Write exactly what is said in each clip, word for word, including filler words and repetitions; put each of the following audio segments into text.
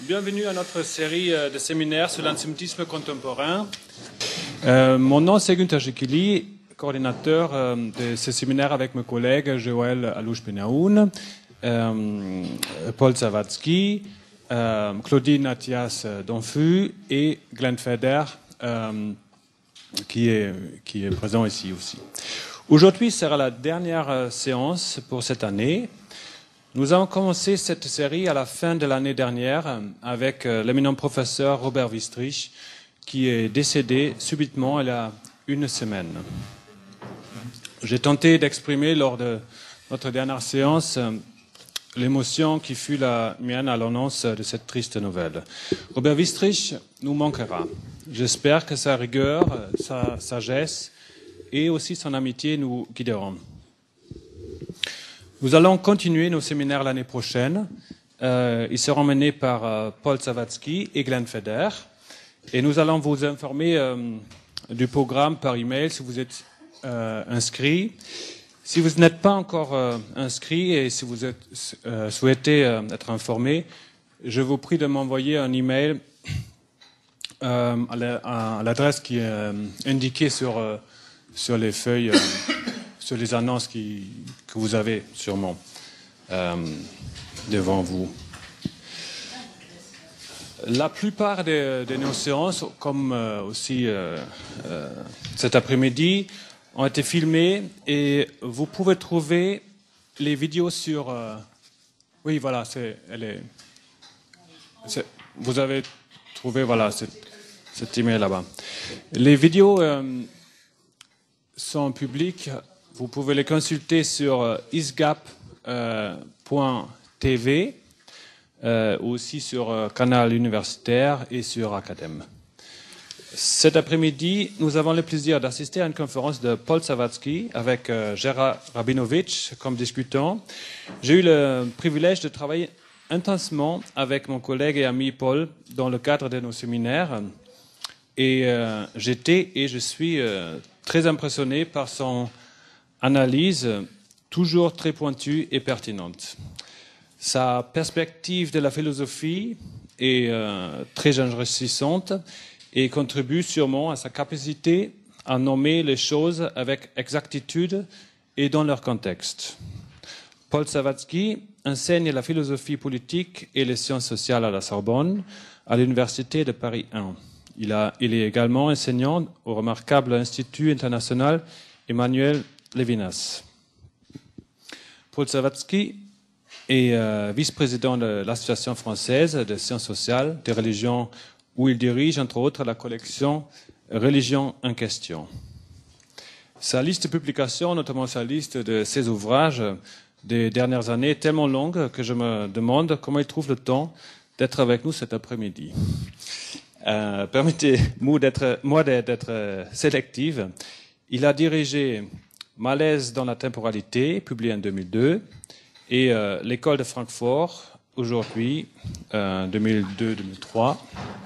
Bienvenue à notre série de séminaires sur l'antisémitisme contemporain. Euh, mon nom c'est Günther Jekili, coordinateur euh, de ce séminaire avec mes collègues Joël Alouche-Benaoun, euh, Paul Zawadzki, euh, Claudine Athias Donfu et Glenn Feder, euh, qui, est, qui est présent ici aussi. Aujourd'hui sera la dernière séance pour cette année. Nous avons commencé cette série à la fin de l'année dernière avec l'éminent professeur Robert Wistrich, qui est décédé subitement il y a une semaine. J'ai tenté d'exprimer lors de notre dernière séance l'émotion qui fut la mienne à l'annonce de cette triste nouvelle. Robert Wistrich nous manquera. J'espère que sa rigueur, sa sagesse et aussi son amitié nous guideront. Nous allons continuer nos séminaires l'année prochaine. Euh, ils seront menés par euh, Paul Zawadzki et Glenn Feder. Et nous allons vous informer euh, du programme par email si vous êtes euh, inscrit. Si vous n'êtes pas encore euh, inscrit et si vous êtes, euh, souhaitez euh, être informé, je vous prie de m'envoyer un email euh, à l'adresse qui est euh, indiquée sur, euh, sur les feuilles. Euh, sur les annonces qui, que vous avez sûrement euh, devant vous. La plupart de, de nos séances, comme euh, aussi euh, euh, cet après-midi, ont été filmées et vous pouvez trouver les vidéos sur... Euh, oui, voilà, c'est, elle est, c'est, vous avez trouvé voilà, cette, cet email là-bas. Les vidéos euh, sont publiques. Vous pouvez les consulter sur isgap point t v, euh, aussi sur euh, Canal Universitaire et sur Academ. Cet après-midi, nous avons le plaisir d'assister à une conférence de Paul Zawadzki avec euh, Gérard Rabinovitch comme discutant. J'ai eu le privilège de travailler intensément avec mon collègue et ami Paul dans le cadre de nos séminaires. Et euh, j'étais et je suis euh, très impressionné par son analyse toujours très pointue et pertinente. Sa perspective de la philosophie est euh, très enrichissante et contribue sûrement à sa capacité à nommer les choses avec exactitude et dans leur contexte. Paul Zawadzki enseigne la philosophie politique et les sciences sociales à la Sorbonne, à l'Université de Paris un. Il, a, il est également enseignant au remarquable Institut international Emmanuel Levinas. Paul Zawadzki est euh, vice-président de l'Association française de sciences sociales, des religions, où il dirige, entre autres, la collection Religion en question. Sa liste de publications, notamment sa liste de ses ouvrages des dernières années, est tellement longue que je me demande comment il trouve le temps d'être avec nous cet après-midi. Euh, permettez-moi d'être, moi d'être sélective. Il a dirigé Malaise dans la temporalité, publié en deux mille deux, et euh, l'école de Francfort, aujourd'hui, euh, deux mille deux deux mille trois.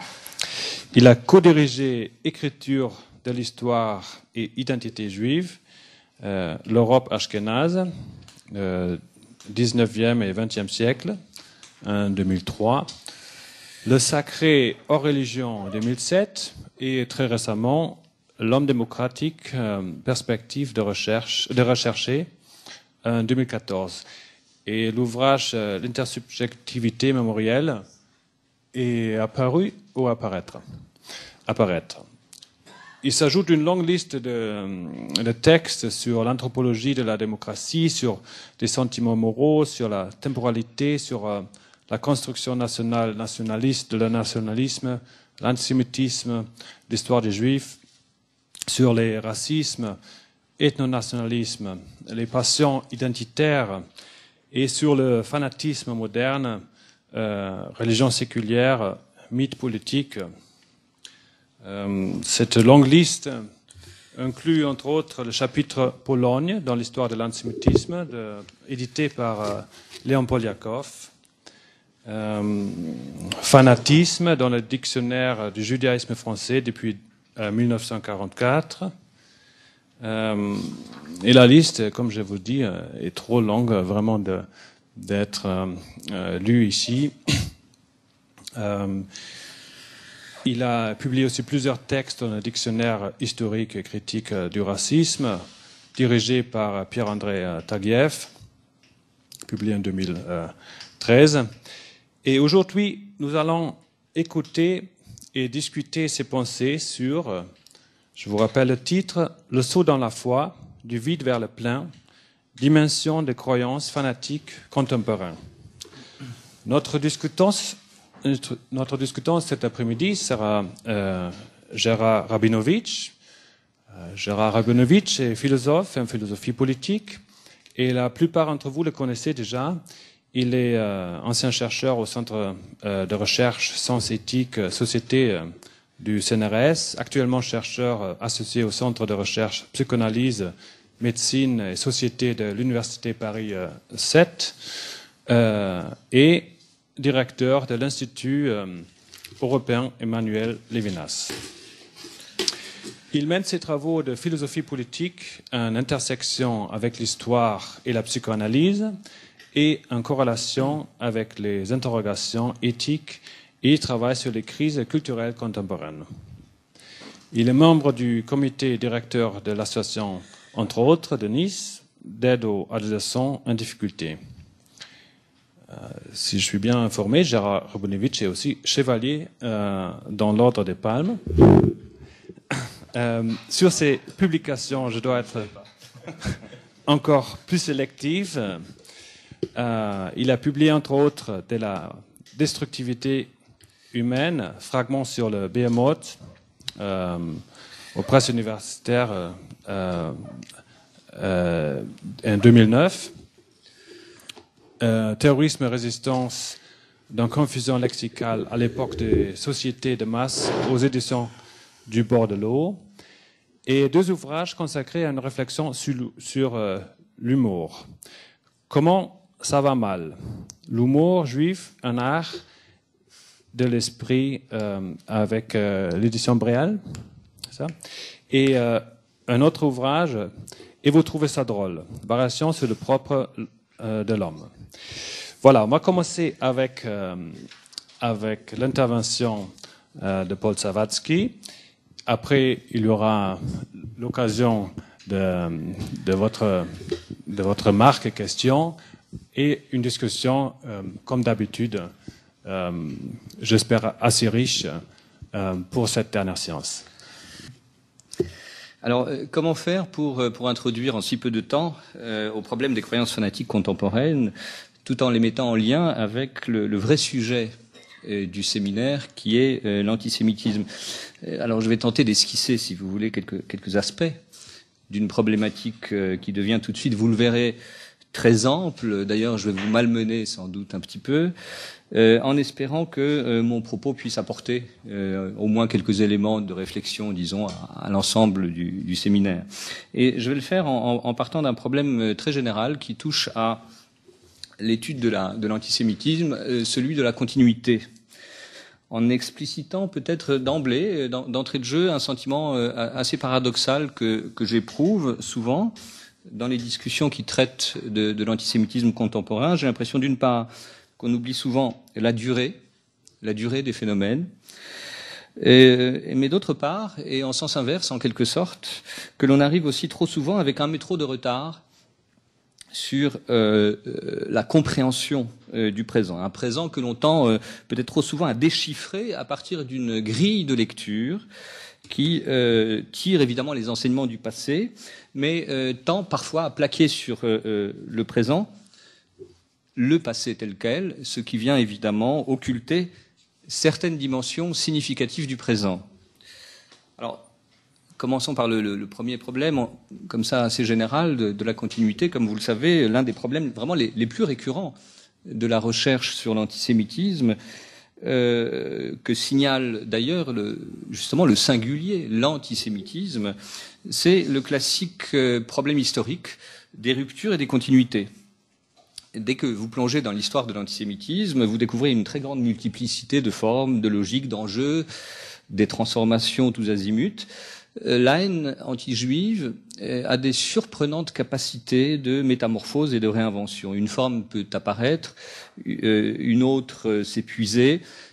Il a co-dirigé Écriture de l'histoire et identité juive, euh, l'Europe ashkénaze, euh, dix-neuvième et vingtième siècle, en deux mille trois. Le sacré hors religion en deux mille sept, et très récemment, L'homme démocratique, euh, perspective de recherche, de rechercher, en deux mille quatorze. Et l'ouvrage euh, L'intersubjectivité mémorielle est apparu ou apparaître. apparaître. Il s'ajoute une longue liste de, de textes sur l'anthropologie de la démocratie, sur les sentiments moraux, sur la temporalité, sur euh, la construction nationale, nationaliste, de le nationalisme, l'antisémitisme, l'histoire des Juifs, sur les racismes, ethnonationalisme, les passions identitaires et sur le fanatisme moderne, euh, religion séculière, mythe politique. Euh, cette longue liste inclut entre autres le chapitre Pologne dans l'histoire de l'antisémitisme, de, édité par euh, Léon Poliakov, euh, fanatisme dans le dictionnaire du judaïsme français depuis mille neuf cent quarante-quatre. Euh, et la liste, comme je vous dis, est trop longue vraiment de, d'être euh, lue ici. Euh, il a publié aussi plusieurs textes dans le dictionnaire historique et critique du racisme, dirigé par Pierre-André Taguieff, publié en deux mille treize. Et aujourd'hui, nous allons écouter et discuter ses pensées sur, je vous rappelle le titre, « Le saut dans la foi, du vide vers le plein, dimension des croyances fanatiques contemporaines ». Notre discutant, notre discutant cet après-midi sera euh, Gérard Rabinovitch. Euh, Gérard Rabinovitch est philosophe en philosophie politique et la plupart d'entre vous le connaissez déjà. Il est euh, ancien chercheur au Centre euh, de recherche Sens Éthique Société euh, du C N R S, actuellement chercheur euh, associé au Centre de recherche Psychanalyse, Médecine et Société de l'Université Paris euh, sept euh, et directeur de l'Institut euh, européen Emmanuel Levinas. Il mène ses travaux de philosophie politique en intersection avec l'histoire et la psychanalyse et en corrélation avec les interrogations éthiques et il travaille sur les crises culturelles contemporaines. Il est membre du comité directeur de l'association, entre autres, de Nice, d'aide aux adolescents en difficulté. Euh, si je suis bien informé, Gérard Rabinovitch est aussi chevalier euh, dans l'Ordre des Palmes. Euh, sur ces publications, je dois être encore plus sélectif. Euh, il a publié, entre autres, de la destructivité humaine, fragments sur le Behemoth, euh, aux presses universitaires euh, euh, en deux mille neuf. Euh, terrorisme et résistance dans confusion lexicale à l'époque des sociétés de masse aux éditions du bord de l'eau. Et deux ouvrages consacrés à une réflexion sur, sur euh, l'humour. Comment ça va mal? L'humour juif, un art de l'esprit euh, avec euh, l'édition Bréal, ça. Et euh, un autre ouvrage, et vous trouvez ça drôle, variation sur le propre euh, de l'homme. Voilà, on va commencer avec, euh, avec l'intervention euh, de Paul Savatsky. Après, il y aura l'occasion de, de, votre, de votre marque et questions et une discussion, euh, comme d'habitude, euh, j'espère assez riche euh, pour cette dernière séance. Alors, euh, comment faire pour, pour introduire en si peu de temps euh, au problème des croyances fanatiques contemporaines, tout en les mettant en lien avec le, le vrai sujet euh, du séminaire, qui est euh, l'antisémitisme. Alors, je vais tenter d'esquisser, si vous voulez, quelques, quelques aspects d'une problématique euh, qui devient tout de suite, vous le verrez, très ample. D'ailleurs, je vais vous malmener sans doute un petit peu, euh, en espérant que euh, mon propos puisse apporter euh, au moins quelques éléments de réflexion, disons, à, à l'ensemble du, du séminaire. Et je vais le faire en, en partant d'un problème très général qui touche à l'étude de la, de l'antisémitisme, euh, celui de la continuité, en explicitant peut-être d'emblée, d'entrée de jeu, un sentiment euh, assez paradoxal que, que j'éprouve souvent dans les discussions qui traitent de, de l'antisémitisme contemporain. J'ai l'impression, d'une part, qu'on oublie souvent la durée, la durée des phénomènes, et, mais d'autre part, et en sens inverse en quelque sorte, que l'on arrive aussi trop souvent avec un métro de retard sur euh, euh, la compréhension euh, du présent. Un présent que l'on tend euh, peut-être trop souvent à déchiffrer à partir d'une grille de lecture qui euh, tire évidemment les enseignements du passé, mais euh, tend parfois à plaquer sur euh, le présent le passé tel quel, ce qui vient évidemment occulter certaines dimensions significatives du présent. Alors, commençons par le, le, le premier problème, comme ça assez général, de, de la continuité. Comme vous le savez, l'un des problèmes vraiment les, les plus récurrents de la recherche sur l'antisémitisme, Euh, que signale d'ailleurs le, justement le singulier, l'antisémitisme, c'est le classique euh, problème historique des ruptures et des continuités. Dès que vous plongez dans l'histoire de l'antisémitisme, vous découvrez une très grande multiplicité de formes, de logiques, d'enjeux, des transformations tous azimuts. Euh, la haine anti-juive euh, a des surprenantes capacités de métamorphose et de réinvention. Une forme peut apparaître, euh, une autre euh, s'épuiser,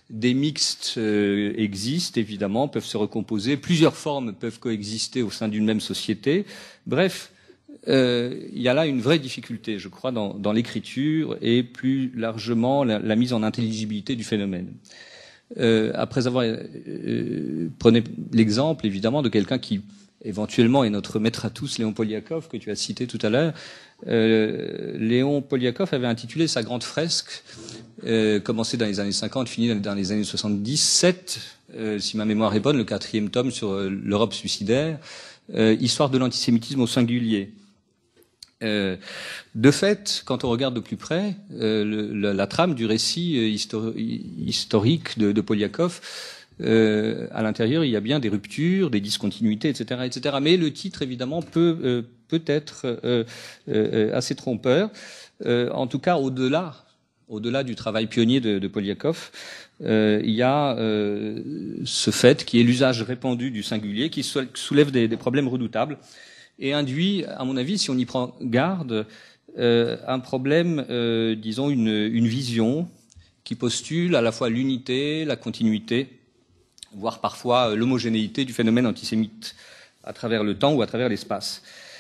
des mixtes euh, existent, évidemment, peuvent se recomposer, plusieurs formes peuvent coexister au sein d'une même société. Bref, euh, il y a là une vraie difficulté, je crois, dans, dans l'écriture et plus largement la, la mise en intelligibilité du phénomène. Euh, après avoir euh, prenez l'exemple, évidemment, de quelqu'un qui éventuellement est notre maître à tous, Léon Poliakov, que tu as cité tout à l'heure. Euh, Léon Poliakov avait intitulé sa grande fresque, euh, commencée dans les années cinquante, finie dans les années soixante-dix-sept, euh, si ma mémoire est bonne, le quatrième tome sur euh, l'Europe suicidaire, euh, Histoire de l'antisémitisme au singulier. Euh, de fait, quand on regarde de plus près euh, le, la, la trame du récit euh, histori historique de, de Poliakov, euh, à l'intérieur, il y a bien des ruptures, des discontinuités, et cetera, et cetera. Mais le titre, évidemment, peut euh, peut être euh, euh, assez trompeur. Euh, en tout cas, au-delà, au-delà du travail pionnier de, de Poliakov, euh, il y a euh, ce fait qui est l'usage répandu du singulier, qui soulève des, des problèmes redoutables. Et induit, à mon avis, si on y prend garde, euh, un problème, euh, disons, une, une vision qui postule à la fois l'unité, la continuité, voire parfois l'homogénéité du phénomène antisémite à travers le temps ou à travers l'espace.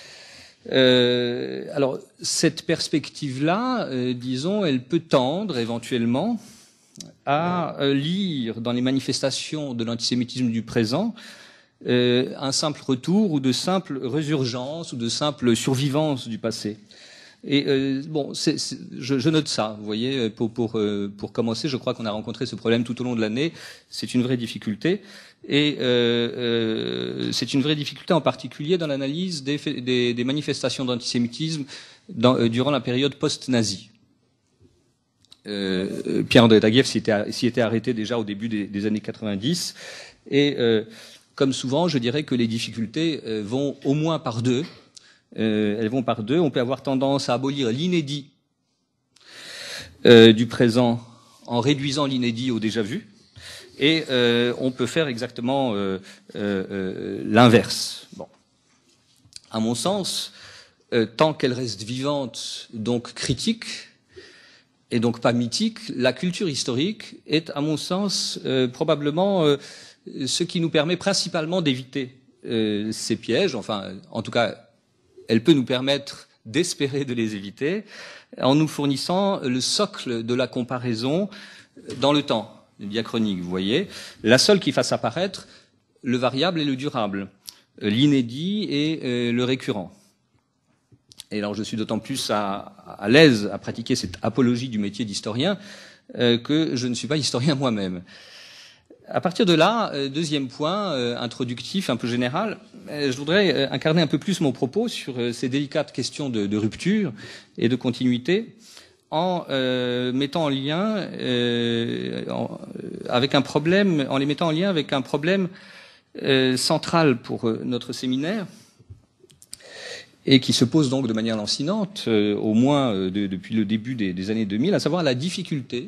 Euh, alors, cette perspective-là, euh, disons, elle peut tendre éventuellement à euh, lire dans les manifestations de l'antisémitisme du présent Euh, un simple retour ou de simple résurgence ou de simple survivance du passé. Et euh, bon, c'est, c'est, je, je note ça. Vous voyez, pour pour euh, pour commencer, je crois qu'on a rencontré ce problème tout au long de l'année. C'est une vraie difficulté, et euh, euh, c'est une vraie difficulté en particulier dans l'analyse des des, des manifestations d'antisémitisme dans, euh, durant la période post-nazie. Euh, Pierre-André Taguieff s'y était, s'y était arrêté déjà au début des, des années quatre-vingt-dix, et euh, comme souvent, je dirais que les difficultés euh, vont au moins par deux. Euh, elles vont par deux. On peut avoir tendance à abolir l'inédit euh, du présent en réduisant l'inédit au déjà vu. Et euh, on peut faire exactement euh, euh, l'inverse. Bon. À mon sens, euh, tant qu'elle reste vivante, donc critique, et donc pas mythique, la culture historique est, à mon sens, euh, probablement euh, ce qui nous permet principalement d'éviter euh, ces pièges. Enfin, en tout cas, elle peut nous permettre d'espérer de les éviter en nous fournissant le socle de la comparaison dans le temps, diachronique, vous voyez, la seule qui fasse apparaître le variable et le durable, l'inédit et euh, le récurrent. Et alors je suis d'autant plus à, à l'aise à pratiquer cette apologie du métier d'historien euh, que je ne suis pas historien moi-même. À partir de là, euh, deuxième point euh, introductif, un peu général, euh, je voudrais euh, incarner un peu plus mon propos sur euh, ces délicates questions de, de rupture et de continuité en euh, mettant en lien euh, en, avec un problème, en les mettant en lien avec un problème euh, central pour euh, notre séminaire, et qui se pose donc de manière lancinante, euh, au moins euh, de, depuis le début des, des années deux mille, à savoir la difficulté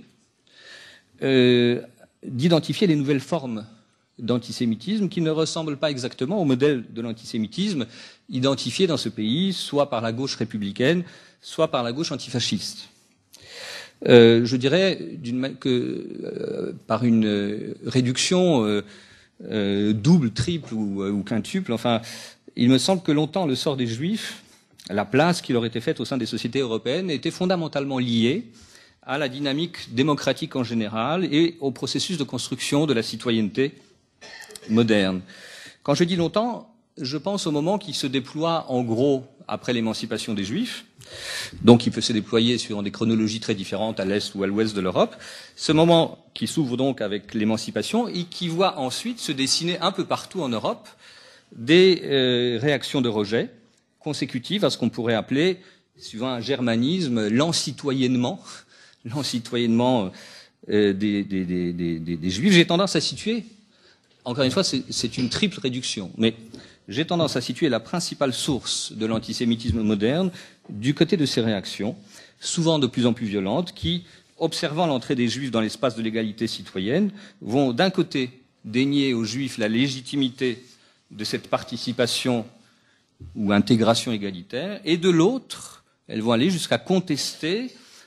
euh, d'identifier les nouvelles formes d'antisémitisme qui ne ressemblent pas exactement au modèle de l'antisémitisme identifié dans ce pays, soit par la gauche républicaine, soit par la gauche antifasciste. Euh, je dirais d'une, que euh, par une euh, réduction euh, euh, double, triple ou, ou quintuple, enfin, il me semble que longtemps le sort des Juifs, la place qui leur était faite au sein des sociétés européennes, était fondamentalement liée à la dynamique démocratique en général et au processus de construction de la citoyenneté moderne. Quand je dis longtemps, je pense au moment qui se déploie en gros après l'émancipation des Juifs, donc il peut se déployer sur des chronologies très différentes à l'est ou à l'ouest de l'Europe, ce moment qui s'ouvre donc avec l'émancipation et qui voit ensuite se dessiner un peu partout en Europe des euh, réactions de rejet consécutives à ce qu'on pourrait appeler, suivant un germanisme, l'encitoyennement, l'encitoyennement euh, des, des, des, des, des Juifs. J'ai tendance à situer, encore une fois, c'est, c'est une triple réduction, mais j'ai tendance à situer la principale source de l'antisémitisme moderne du côté de ces réactions, souvent de plus en plus violentes, qui, observant l'entrée des Juifs dans l'espace de l'égalité citoyenne, vont d'un côté dénier aux Juifs la légitimité de cette participation ou intégration égalitaire, et de l'autre, elles vont aller jusqu'à contester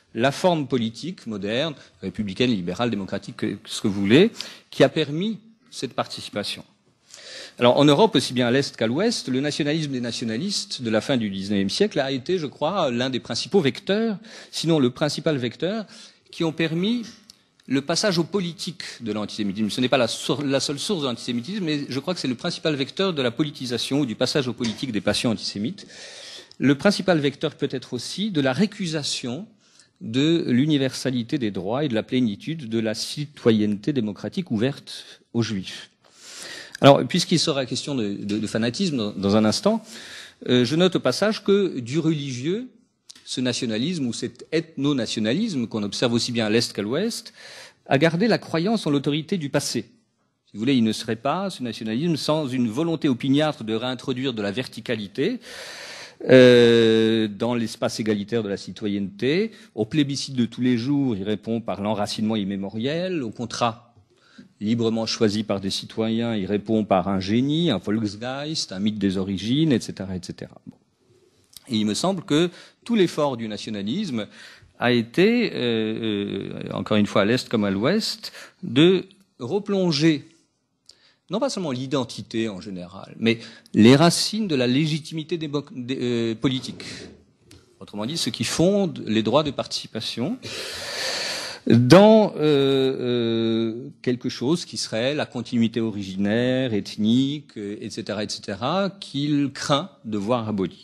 la forme politique moderne, républicaine, libérale, démocratique, ce que vous voulez, qui a permis cette participation. Alors, en Europe, aussi bien à l'Est qu'à l'Ouest, le nationalisme des nationalistes de la fin du dix-neuvième siècle a été, je crois, l'un des principaux vecteurs, sinon le principal vecteur, qui ont permis le passage au politique de l'antisémitisme. Ce n'est pas la, la seule source de l'antisémitisme, mais je crois que c'est le principal vecteur de la politisation ou du passage au politique des passions antisémites. Le principal vecteur peut être aussi de la récusation de l'universalité des droits et de la plénitude de la citoyenneté démocratique ouverte aux Juifs. Alors, puisqu'il sera question de, de, de fanatisme dans, dans un instant, euh, je note au passage que du religieux, ce nationalisme ou cet ethno-nationalisme qu'on observe aussi bien à l'Est qu'à l'Ouest, a gardé la croyance en l'autorité du passé. Si vous voulez, il ne serait pas, ce nationalisme, sans une volonté opiniâtre de réintroduire de la verticalité euh, dans l'espace égalitaire de la citoyenneté. Au plébiscite de tous les jours, il répond par l'enracinement immémoriel. Au contrat librement choisi par des citoyens, il répond par un génie, un Volksgeist, un mythe des origines, et cetera, et cetera. Bon. Et il me semble que tout l'effort du nationalisme a été, euh, euh, encore une fois à l'Est comme à l'Ouest, de replonger, non pas seulement l'identité en général, mais les racines de la légitimité des, des, euh, politique. Autrement dit, ce qui fonde les droits de participation dans euh, euh, quelque chose qui serait la continuité originaire, ethnique, euh, et cetera, et cetera, qu'il craint de voir abolie.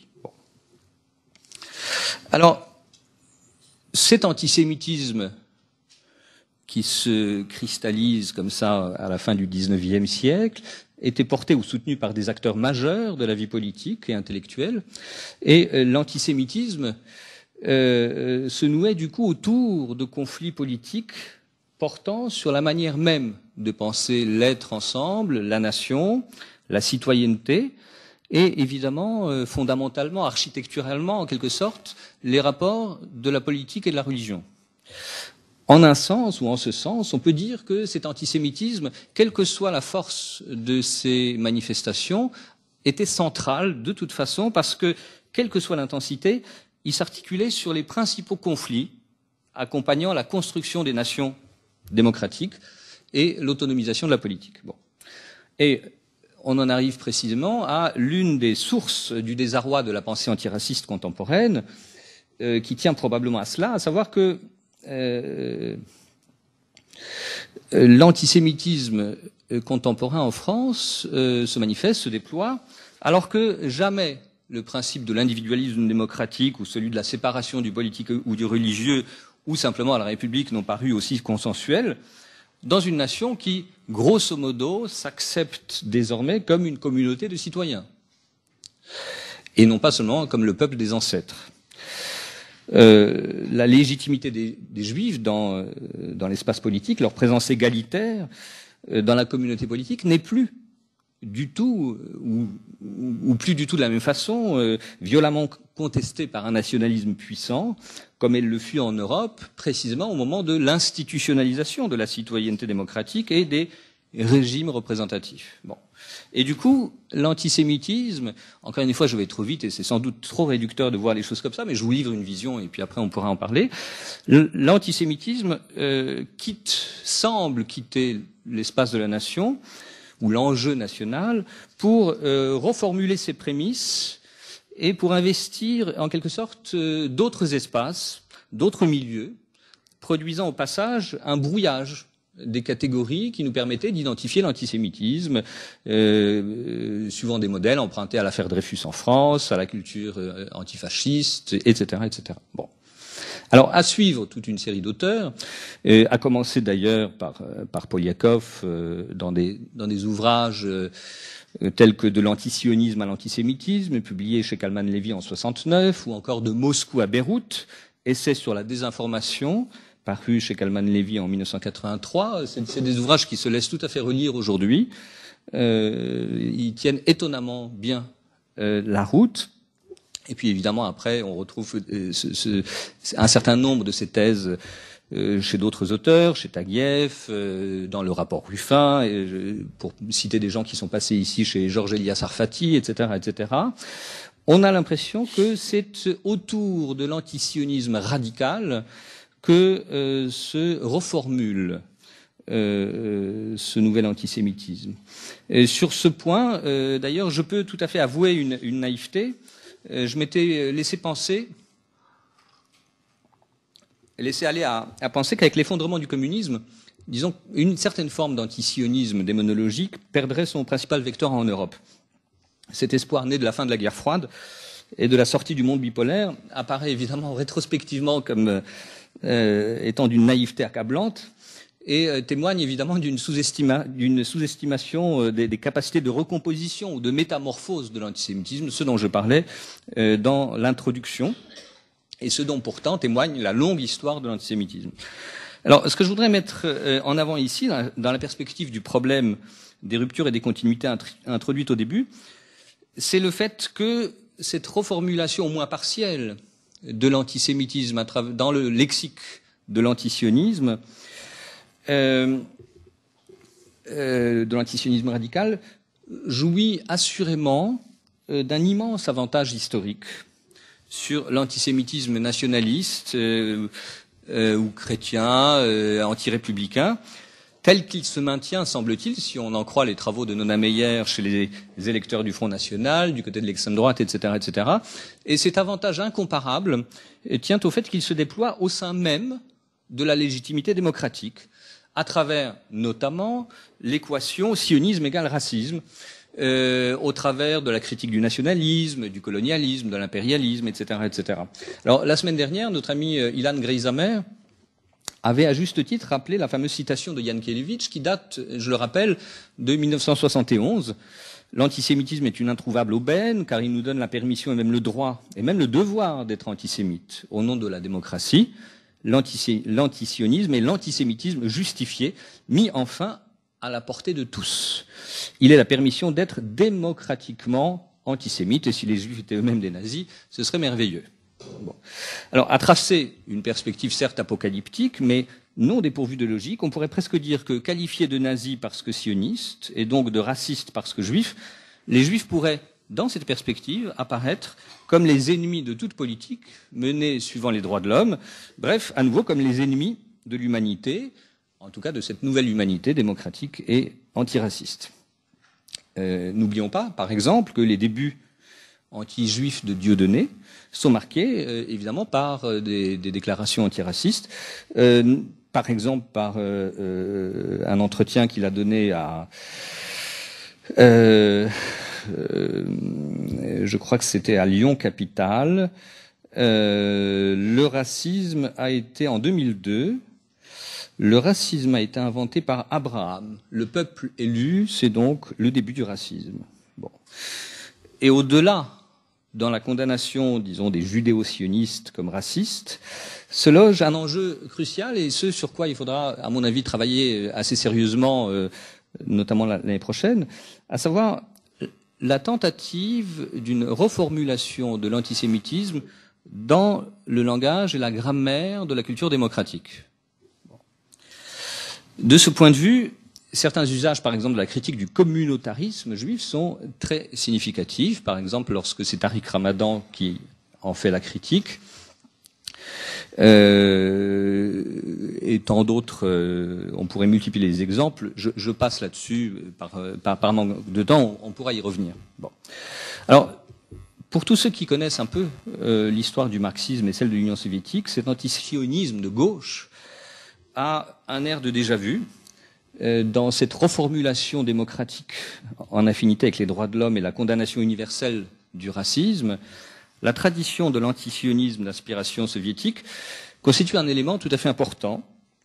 Alors, cet antisémitisme qui se cristallise comme ça à la fin du dix-neuvième siècle était porté ou soutenu par des acteurs majeurs de la vie politique et intellectuelle, et euh, l'antisémitisme euh, se nouait du coup autour de conflits politiques portant sur la manière même de penser l'être ensemble, la nation, la citoyenneté, et évidemment, euh, fondamentalement, architecturalement, en quelque sorte, les rapports de la politique et de la religion. En un sens, ou en ce sens, on peut dire que cet antisémitisme, quelle que soit la force de ces manifestations, était central de toute façon, parce que, quelle que soit l'intensité, il s'articulait sur les principaux conflits accompagnant la construction des nations démocratiques et l'autonomisation de la politique. Bon. Et on en arrive précisément à l'une des sources du désarroi de la pensée antiraciste contemporaine, euh, qui tient probablement à cela, à savoir que euh, l'antisémitisme contemporain en France euh, se manifeste, se déploie, alors que jamais le principe de l'individualisme démocratique ou celui de la séparation du politique ou du religieux ou simplement à la République n'ont paru aussi consensuels dans une nation qui, grosso modo, s'accepte désormais comme une communauté de citoyens, et non pas seulement comme le peuple des ancêtres. Euh, la légitimité des, des Juifs dans, euh, dans l'espace politique, leur présence égalitaire euh, dans la communauté politique n'est plus du tout, ou, ou plus du tout de la même façon, euh, violemment contestée par un nationalisme puissant, comme elle le fut en Europe, précisément au moment de l'institutionnalisation de la citoyenneté démocratique et des régimes représentatifs. Bon. Et du coup, l'antisémitisme, encore une fois, je vais trop vite et c'est sans doute trop réducteur de voir les choses comme ça, mais je vous livre une vision et puis après on pourra en parler. L'antisémitisme euh, quitte, semble quitter l'espace de la nation, ou l'enjeu national, pour euh, reformuler ses prémices et pour investir en quelque sorte euh, d'autres espaces, d'autres milieux, produisant au passage un brouillage des catégories qui nous permettaient d'identifier l'antisémitisme, euh, suivant des modèles empruntés à l'affaire Dreyfus en France, à la culture euh, antifasciste, et cetera, et cetera. Bon. Alors, à suivre toute une série d'auteurs, euh, à commencer d'ailleurs par, euh, par Poliakov euh, dans, des, dans des ouvrages euh, tels que De l'antisionisme à l'antisémitisme, publié chez Kalman Levy en soixante-neuf, ou encore De Moscou à Beyrouth, essai sur la désinformation, paru chez Kalman Levy en mille neuf cent quatre-vingt-trois. C'est des ouvrages qui se laissent tout à fait relire aujourd'hui. Euh, ils tiennent étonnamment bien euh, la route. Et puis évidemment, après, on retrouve euh, ce, ce, un certain nombre de ces thèses euh, chez d'autres auteurs, chez Taguieff, euh, dans le rapport Ruffin, et, euh, pour citer des gens qui sont passés ici chez Georges Elias Sarfati, et cetera, et cetera. On a l'impression que c'est autour de l'antisionisme radical que euh, se reformule euh, ce nouvel antisémitisme. Et sur ce point, euh, d'ailleurs, je peux tout à fait avouer une, une naïveté. Euh, je m'étais laissé penser, laissé aller à, à penser qu'avec l'effondrement du communisme, disons, une certaine forme d'antisionisme démonologique perdrait son principal vecteur en Europe. Cet espoir né de la fin de la guerre froide et de la sortie du monde bipolaire apparaît évidemment rétrospectivement comme euh, étant d'une naïveté accablante et euh, témoigne évidemment d'une sous-estima, d'une sous-estimation euh, des, des capacités de recomposition ou de métamorphose de l'antisémitisme, ce dont je parlais euh, dans l'introduction, et ce dont pourtant témoigne la longue histoire de l'antisémitisme. Alors, ce que je voudrais mettre euh, en avant ici, dans la, dans la perspective du problème des ruptures et des continuités introduites au début, c'est le fait que cette reformulation au moins partielle de l'antisémitisme dans le lexique de l'antisionisme, euh, euh, de l'antisionisme radical, jouit assurément euh, d'un immense avantage historique sur l'antisémitisme nationaliste euh, euh, ou chrétien, euh, anti-républicain, tel qu'il se maintient, semble-t-il, si on en croit les travaux de Nona Meyer chez les électeurs du Front National, du côté de l'extrême droite, et cetera, et cetera. Et cet avantage incomparable tient au fait qu'il se déploie au sein même de la légitimité démocratique, à travers notamment l'équation sionisme égale racisme, euh, au travers de la critique du nationalisme, du colonialisme, de l'impérialisme, et cetera, et cetera. Alors, la semaine dernière, notre ami euh, Ilan Greisamer avait à juste titre rappelé la fameuse citation de Yankelevitch qui date, je le rappelle, de mille neuf cent soixante et onze. L'antisémitisme est une introuvable aubaine car il nous donne la permission et même le droit et même le devoir d'être antisémite. Au nom de la démocratie, l'antisionisme et l'antisémitisme justifiés, mis enfin à la portée de tous. Il est la permission d'être démocratiquement antisémite et si les juifs étaient eux-mêmes des nazis, ce serait merveilleux. Bon. Alors, à tracer une perspective certes apocalyptique, mais non dépourvue de logique, on pourrait presque dire que qualifiés de nazis parce que sionistes, et donc de racistes parce que juifs, les juifs pourraient, dans cette perspective, apparaître comme les ennemis de toute politique menée suivant les droits de l'homme, bref, à nouveau comme les ennemis de l'humanité, en tout cas de cette nouvelle humanité démocratique et antiraciste. Euh, n'oublions pas, par exemple, que les débuts anti-juifs de Dieudonné sont marqués euh, évidemment par euh, des, des déclarations antiracistes, euh, par exemple par euh, euh, un entretien qu'il a donné à euh, euh, je crois que c'était à Lyon Capitale. Euh, le racisme a été en deux mille deux. Le racisme a été inventé par Abraham. Le peuple élu, c'est donc le début du racisme. Bon. Et au-delà, dans la condamnation, disons, des judéo-sionistes comme racistes, se loge un enjeu crucial et ce sur quoi il faudra, à mon avis, travailler assez sérieusement, euh, notamment l'année prochaine, à savoir la tentative d'une reformulation de l'antisémitisme dans le langage et la grammaire de la culture démocratique. De ce point de vue, certains usages, par exemple, de la critique du communautarisme juif sont très significatifs. Par exemple, lorsque c'est Tariq Ramadan qui en fait la critique, euh, et tant d'autres, euh, on pourrait multiplier les exemples. Je, je passe là-dessus par, par, par manque de temps, on, on pourra y revenir. Bon. Alors, pour tous ceux qui connaissent un peu euh, l'histoire du marxisme et celle de l'Union soviétique, cet antisionisme de gauche a un air de déjà-vu euh, dans cette reformulation démocratique en affinité avec les droits de l'homme et la condamnation universelle du racisme. La tradition de l'antisionisme d'inspiration soviétique constitue un élément tout à fait important.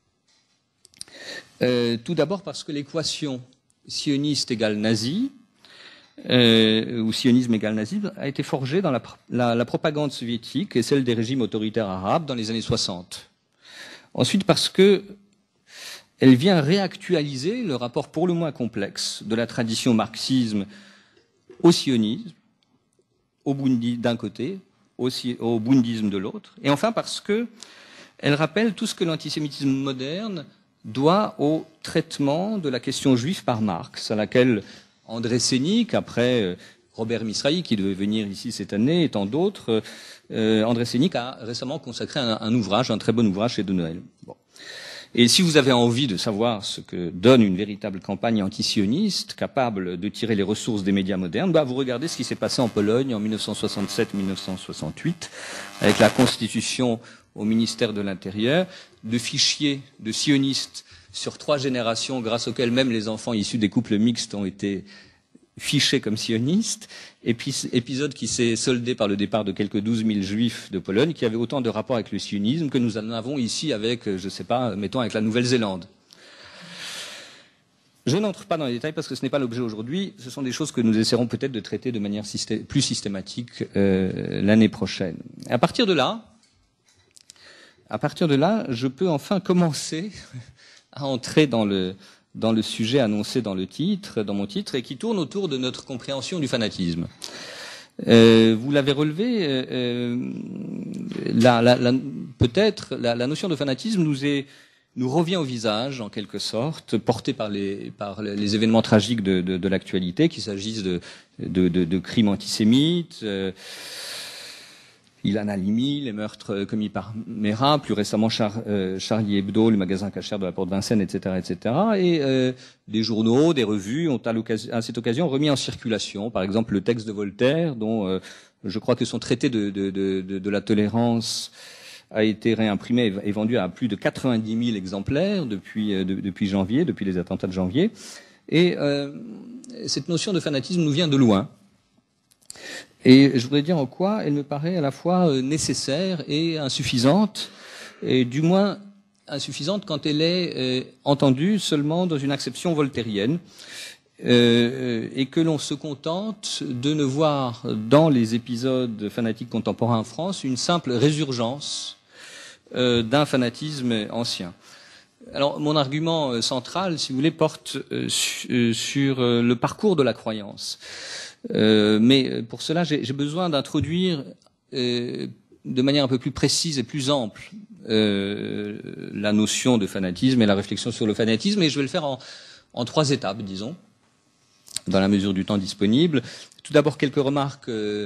Euh, tout d'abord parce que l'équation sioniste égale nazi, euh, ou sionisme égale nazisme, a été forgée dans la, la, la propagande soviétique et celle des régimes autoritaires arabes dans les années soixante. Ensuite, parce que elle vient réactualiser le rapport pour le moins complexe de la tradition marxisme au sionisme, au Bundi d'un côté, au, au bundisme de l'autre, et enfin parce que elle rappelle tout ce que l'antisémitisme moderne doit au traitement de la question juive par Marx, à laquelle André Sénic, après Robert Misrahi, qui devait venir ici cette année, et tant d'autres. Euh, André Sénic a récemment consacré un, un ouvrage, un très bon ouvrage chez De Noël. Bon. Et si vous avez envie de savoir ce que donne une véritable campagne antisioniste, capable de tirer les ressources des médias modernes, bah vous regardez ce qui s'est passé en Pologne en mille neuf cent soixante-sept mille neuf cent soixante-huit, avec la constitution au ministère de l'Intérieur, de fichiers de sionistes sur trois générations, grâce auxquels même les enfants issus des couples mixtes ont été fichés comme sionistes, et puis épisode qui s'est soldé par le départ de quelques douze mille juifs de Pologne, qui avaient autant de rapports avec le sionisme que nous en avons ici avec, je ne sais pas, mettons avec la Nouvelle-Zélande. Je n'entre pas dans les détails parce que ce n'est pas l'objet aujourd'hui, ce sont des choses que nous essaierons peut-être de traiter de manière systé- plus systématique euh, l'année prochaine. À partir de là, à partir de là, je peux enfin commencer à entrer dans le dans le sujet annoncé dans le titre, dans mon titre, et qui tourne autour de notre compréhension du fanatisme. Euh, vous l'avez relevé, euh, la, la, la, peut-être la, la notion de fanatisme nous est nous revient au visage, en quelque sorte, portée par les, par les événements tragiques de, de, de l'actualité, qu'il s'agisse de, de, de, de crimes antisémites, euh, Ilan Halimi, les meurtres commis par Mera, plus récemment Char, euh, Charlie Hebdo, le magasin cachère de la Porte Vincennes, et cetera, et cetera. Et euh, des journaux, des revues ont à, à cette occasion remis en circulation, par exemple, le texte de Voltaire, dont euh, je crois que son traité de, de, de, de, de la tolérance a été réimprimé et vendu à plus de quatre-vingt-dix mille exemplaires depuis, euh, de, depuis janvier, depuis les attentats de janvier. Et euh, cette notion de fanatisme nous vient de loin. Et je voudrais dire en quoi elle me paraît à la fois nécessaire et insuffisante, et du moins insuffisante quand elle est euh, entendue seulement dans une acception voltairienne, euh, et que l'on se contente de ne voir dans les épisodes fanatiques contemporains en France une simple résurgence euh, d'un fanatisme ancien. Alors, mon argument central, si vous voulez, porte euh, su, sur euh, le parcours de la croyance. Euh, mais pour cela, j'ai, j'ai besoin d'introduire euh, de manière un peu plus précise et plus ample euh, la notion de fanatisme et la réflexion sur le fanatisme, et je vais le faire en, en trois étapes, disons, dans la mesure du temps disponible. Tout d'abord, quelques remarques, euh,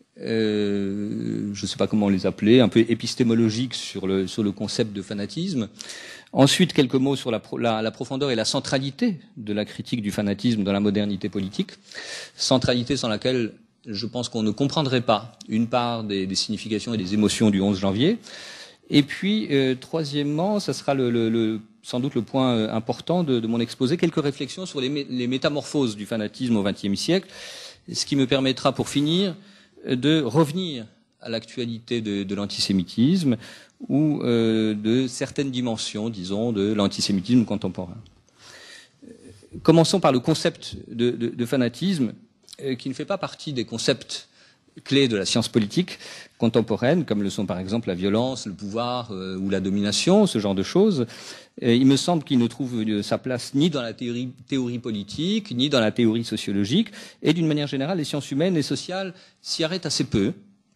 euh, je ne sais pas comment les appeler, un peu épistémologiques sur le, sur le concept de fanatisme. Ensuite, quelques mots sur la, la, la profondeur et la centralité de la critique du fanatisme dans la modernité politique. Centralité sans laquelle je pense qu'on ne comprendrait pas une part des, des significations et des émotions du onze janvier. Et puis, euh, troisièmement, ça sera le, le, le, sans doute le point important de, de mon exposé, quelques réflexions sur les, mé, les métamorphoses du fanatisme au vingtième siècle, ce qui me permettra, pour finir, de revenir à l'actualité de, de l'antisémitisme, ou euh, de certaines dimensions, disons, de l'antisémitisme contemporain. Commençons par le concept de, de, de fanatisme, euh, qui ne fait pas partie des concepts clés de la science politique contemporaine, comme le sont par exemple la violence, le pouvoir euh, ou la domination, ce genre de choses. Et il me semble qu'il ne trouve sa place ni dans la théorie, théorie politique, ni dans la théorie sociologique, et d'une manière générale, les sciences humaines et sociales s'y arrêtent assez peu.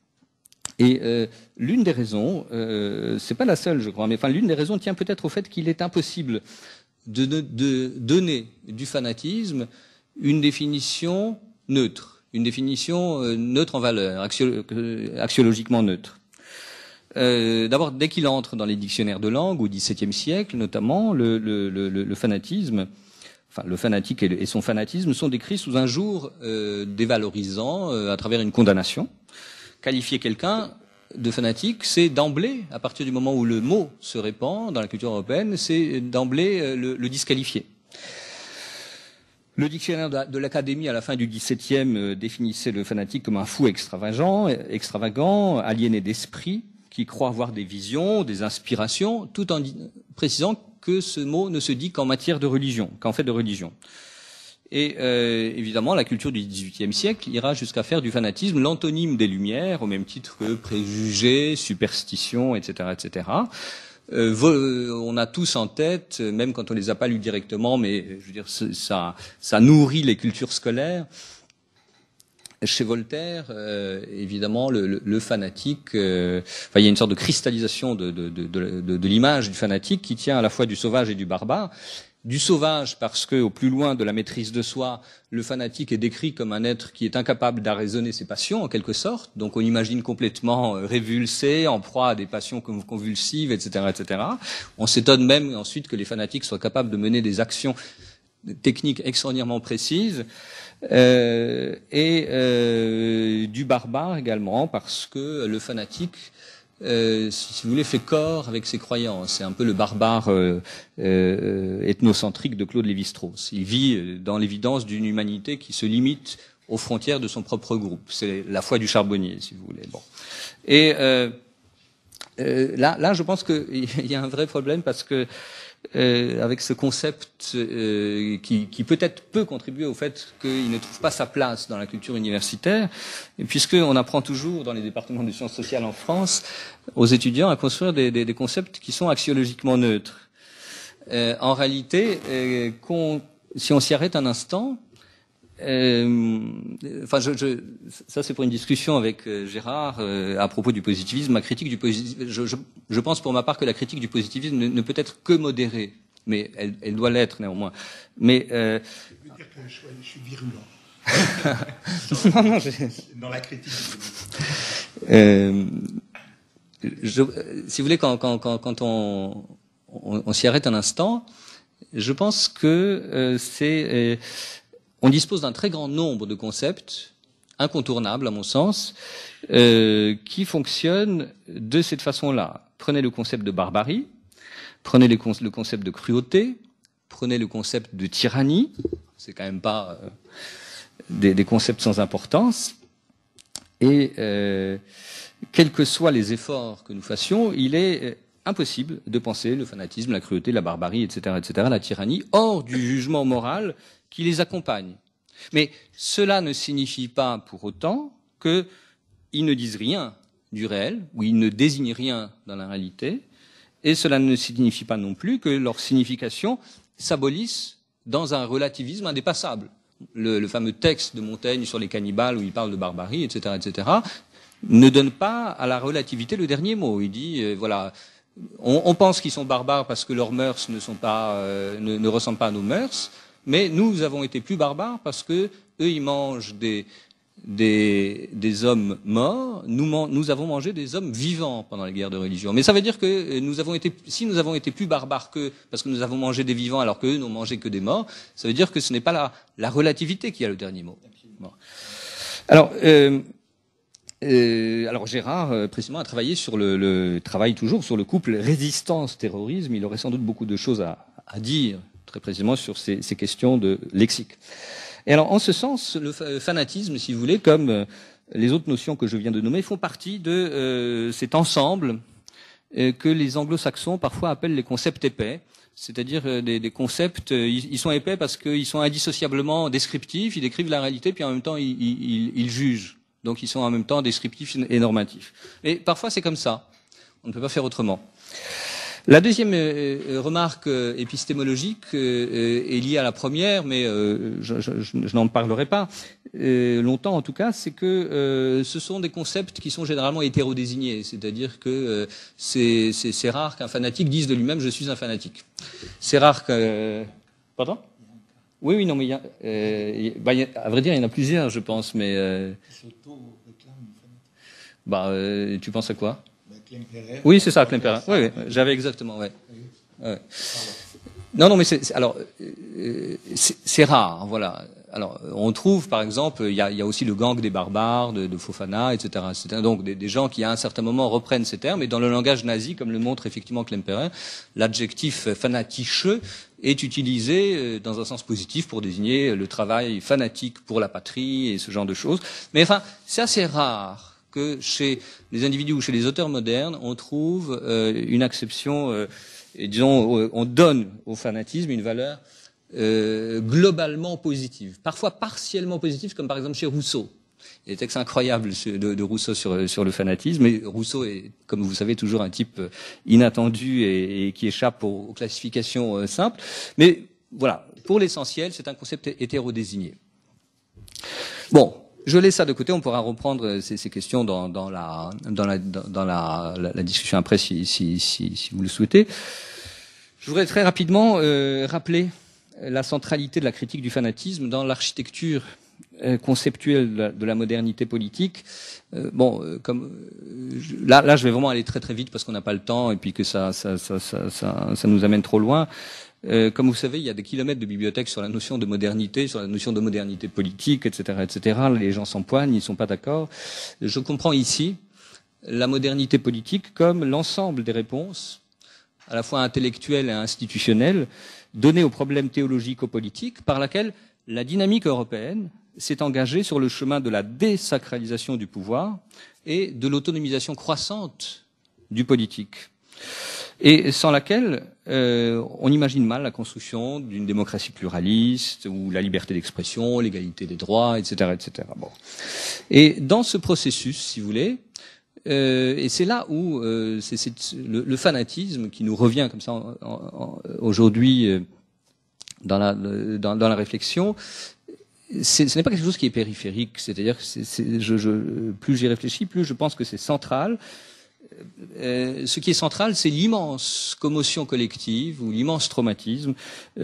Et euh, l'une des raisons, euh, c'est pas la seule, je crois, mais enfin l'une des raisons tient peut-être au fait qu'il est impossible de, de, de donner du fanatisme une définition neutre, une définition euh, neutre en valeur, axio, euh, axiologiquement neutre. Euh, d'abord, dès qu'il entre dans les dictionnaires de langue au dix-septième siècle, notamment, le, le, le, le fanatisme, enfin le fanatique et, le, et son fanatisme sont décrits sous un jour euh, dévalorisant euh, à travers une condamnation. Qualifier quelqu'un de fanatique, c'est d'emblée, à partir du moment où le mot se répand dans la culture européenne, c'est d'emblée le, le disqualifier. Le dictionnaire de l'Académie à la fin du dix-septième définissait le fanatique comme un fou extravagant, extravagant, aliéné d'esprit, qui croit avoir des visions, des inspirations, tout en précisant que ce mot ne se dit qu'en matière de religion, qu'en fait de religion. Et euh, évidemment, la culture du dix-huitième siècle ira jusqu'à faire du fanatisme l'antonyme des Lumières, au même titre que préjugés, superstitions, et cetera, et cetera. Euh, on a tous en tête, même quand on les a pas lus directement, mais je veux dire, ça, ça nourrit les cultures scolaires. Chez Voltaire, euh, évidemment, le, le, le fanatique, euh, enfin, il y a une sorte de cristallisation de, de, de, de, de, de l'image du fanatique qui tient à la fois du sauvage et du barbare. du sauvage parce que, au plus loin de la maîtrise de soi, le fanatique est décrit comme un être qui est incapable d'arraisonner ses passions, en quelque sorte. Donc on imagine complètement révulsé, en proie à des passions convulsives, et cetera, et cetera. On s'étonne même ensuite que les fanatiques soient capables de mener des actions techniques extraordinairement précises. Euh, et euh, du barbare également, parce que le fanatique, Euh, si vous voulez, fait corps avec ses croyances. C'est un peu le barbare euh, euh, ethnocentrique de Claude Lévi-Strauss. Il vit dans l'évidence d'une humanité qui se limite aux frontières de son propre groupe. C'est la foi du charbonnier, si vous voulez. Bon. Et euh, euh, là, là, je pense qu'il y a un vrai problème parce que Euh, avec ce concept euh, qui, qui peut-être peut contribuer au fait qu'il ne trouve pas sa place dans la culture universitaire, puisqu'on apprend toujours dans les départements de sciences sociales en France aux étudiants à construire des, des, des concepts qui sont axiologiquement neutres. Euh, en réalité, euh, qu'on, si on s'y arrête un instant, Euh, enfin, je, je, ça c'est pour une discussion avec euh, Gérard euh, à propos du positivisme. Ma critique du positivisme, je, je, je pense pour ma part que la critique du positivisme ne, ne peut être que modérée, mais elle, elle doit l'être néanmoins. Mais euh, je veux dire que je, je suis virulent. non, non, je... Dans la critique. euh, je, si vous voulez, quand, quand, quand, quand on, on, on s'y arrête un instant, je pense que euh, c'est euh, on dispose d'un très grand nombre de concepts incontournables, à mon sens, euh, qui fonctionnent de cette façon-là. Prenez le concept de barbarie, prenez le, le concept de cruauté, prenez le concept de tyrannie, c'est quand même pas euh, des, des concepts sans importance, et euh, quels que soient les efforts que nous fassions, il est impossible de penser le fanatisme, la cruauté, la barbarie, et cetera, et cetera, la tyrannie, hors du jugement moral qui les accompagne. Mais cela ne signifie pas pour autant qu'ils ne disent rien du réel, ou ils ne désignent rien dans la réalité, et cela ne signifie pas non plus que leur signification s'abolisse dans un relativisme indépassable. Le, le fameux texte de Montaigne sur les cannibales où il parle de barbarie, et cetera, et cetera, ne donne pas à la relativité le dernier mot. Il dit, euh, voilà, on, on pense qu'ils sont barbares parce que leurs mœurs ne sont pas, euh, ne, ne ressemblent pas à nos mœurs, mais nous avons été plus barbares parce que eux, ils mangent des, des, des hommes morts. Nous, nous avons mangé des hommes vivants pendant les guerres de religion. Mais ça veut dire que nous avons été, si nous avons été plus barbares qu'eux parce que nous avons mangé des vivants alors qu'eux n'ont mangé que des morts, ça veut dire que ce n'est pas la, la relativité qui a le dernier mot. Bon. Alors, euh, Euh, alors Gérard, euh, précisément, a travaillé sur le, le travaille toujours sur le couple résistance-terrorisme. Il aurait sans doute beaucoup de choses à, à dire, très précisément, sur ces, ces questions de lexique. Et alors, en ce sens, le fanatisme, si vous voulez, comme euh, les autres notions que je viens de nommer, font partie de euh, cet ensemble euh, que les anglo-saxons parfois appellent les concepts épais. C'est-à-dire euh, des, des concepts, euh, ils, ils sont épais parce qu'ils sont indissociablement descriptifs, ils décrivent la réalité, puis en même temps, ils, ils, ils jugent. Donc ils sont en même temps descriptifs et normatifs. Et parfois c'est comme ça. On ne peut pas faire autrement. La deuxième euh, remarque euh, épistémologique euh, est liée à la première, mais euh, je, je, je n'en parlerai pas euh, longtemps en tout cas, c'est que euh, ce sont des concepts qui sont généralement hétérodésignés, c'est-à-dire que euh, c'est, c'est, c'est rare qu'un fanatique dise de lui-même « je suis un fanatique ». C'est rare que... Euh, pardon ? Oui, oui, non, mais il y a, euh, bah, il y a, à vrai dire, il y en a plusieurs, je pense, mais... Euh, bah, euh, tu penses à quoi? Oui, c'est ça, Klemperer. Oui, oui, j'avais exactement, ouais. ouais. Non, non, mais c'est, c'est alors, euh, c'est, c'est rare, voilà. Alors, on trouve, par exemple, il y a, il y a aussi le gang des barbares, de, de Fofana, et cetera, et cetera. Donc, des, des gens qui, à un certain moment, reprennent ces termes, et dans le langage nazi, comme le montre effectivement Klemperer, l'adjectif fanatischeux est utilisé dans un sens positif pour désigner le travail fanatique pour la patrie et ce genre de choses. Mais enfin, c'est assez rare que chez les individus ou chez les auteurs modernes, on trouve euh, une acception, euh, et disons, on donne au fanatisme une valeur euh, globalement positive, parfois partiellement positive, comme par exemple chez Rousseau. Il y a des textes incroyables de, de Rousseau sur, sur le fanatisme, et Rousseau est, comme vous savez, toujours un type inattendu et, et qui échappe aux, aux classifications euh, simples. Mais voilà, pour l'essentiel, c'est un concept hétérodésigné. Bon, je laisse ça de côté, on pourra reprendre ces, ces questions dans, dans, la, dans, la, dans la, la, la discussion après si, si, si, si vous le souhaitez. Je voudrais très rapidement euh, rappeler la centralité de la critique du fanatisme dans l'architecture euh, conceptuelle de la, de la modernité politique. Euh, bon, euh, comme euh, je, là, là, je vais vraiment aller très très vite parce qu'on n'a pas le temps et puis que ça, ça, ça, ça, ça, ça nous amène trop loin. Euh, comme vous savez, il y a des kilomètres de bibliothèques sur la notion de modernité, sur la notion de modernité politique, et cetera, et cetera. Les gens s'empoignent, ils ne sont pas d'accord. Je comprends ici la modernité politique comme l'ensemble des réponses, à la fois intellectuelles et institutionnelles, données aux problèmes théologico-politiques, par laquelle la dynamique européenne s'est engagée sur le chemin de la désacralisation du pouvoir et de l'autonomisation croissante du politique, et sans laquelle euh, on imagine mal la construction d'une démocratie pluraliste ou la liberté d'expression, l'égalité des droits, et cetera, et cetera. Bon. Et dans ce processus, si vous voulez, euh, et c'est là où euh, c'est, c'est le, le fanatisme qui nous revient comme ça en, en, aujourd'hui euh, dans, la, dans, dans la réflexion. C'est, ce n'est pas quelque chose qui est périphérique, c'est-à-dire que c'est, c'est, je, je, plus j'y réfléchis, plus je pense que c'est central. Euh, ce qui est central, c'est l'immense commotion collective ou l'immense traumatisme euh,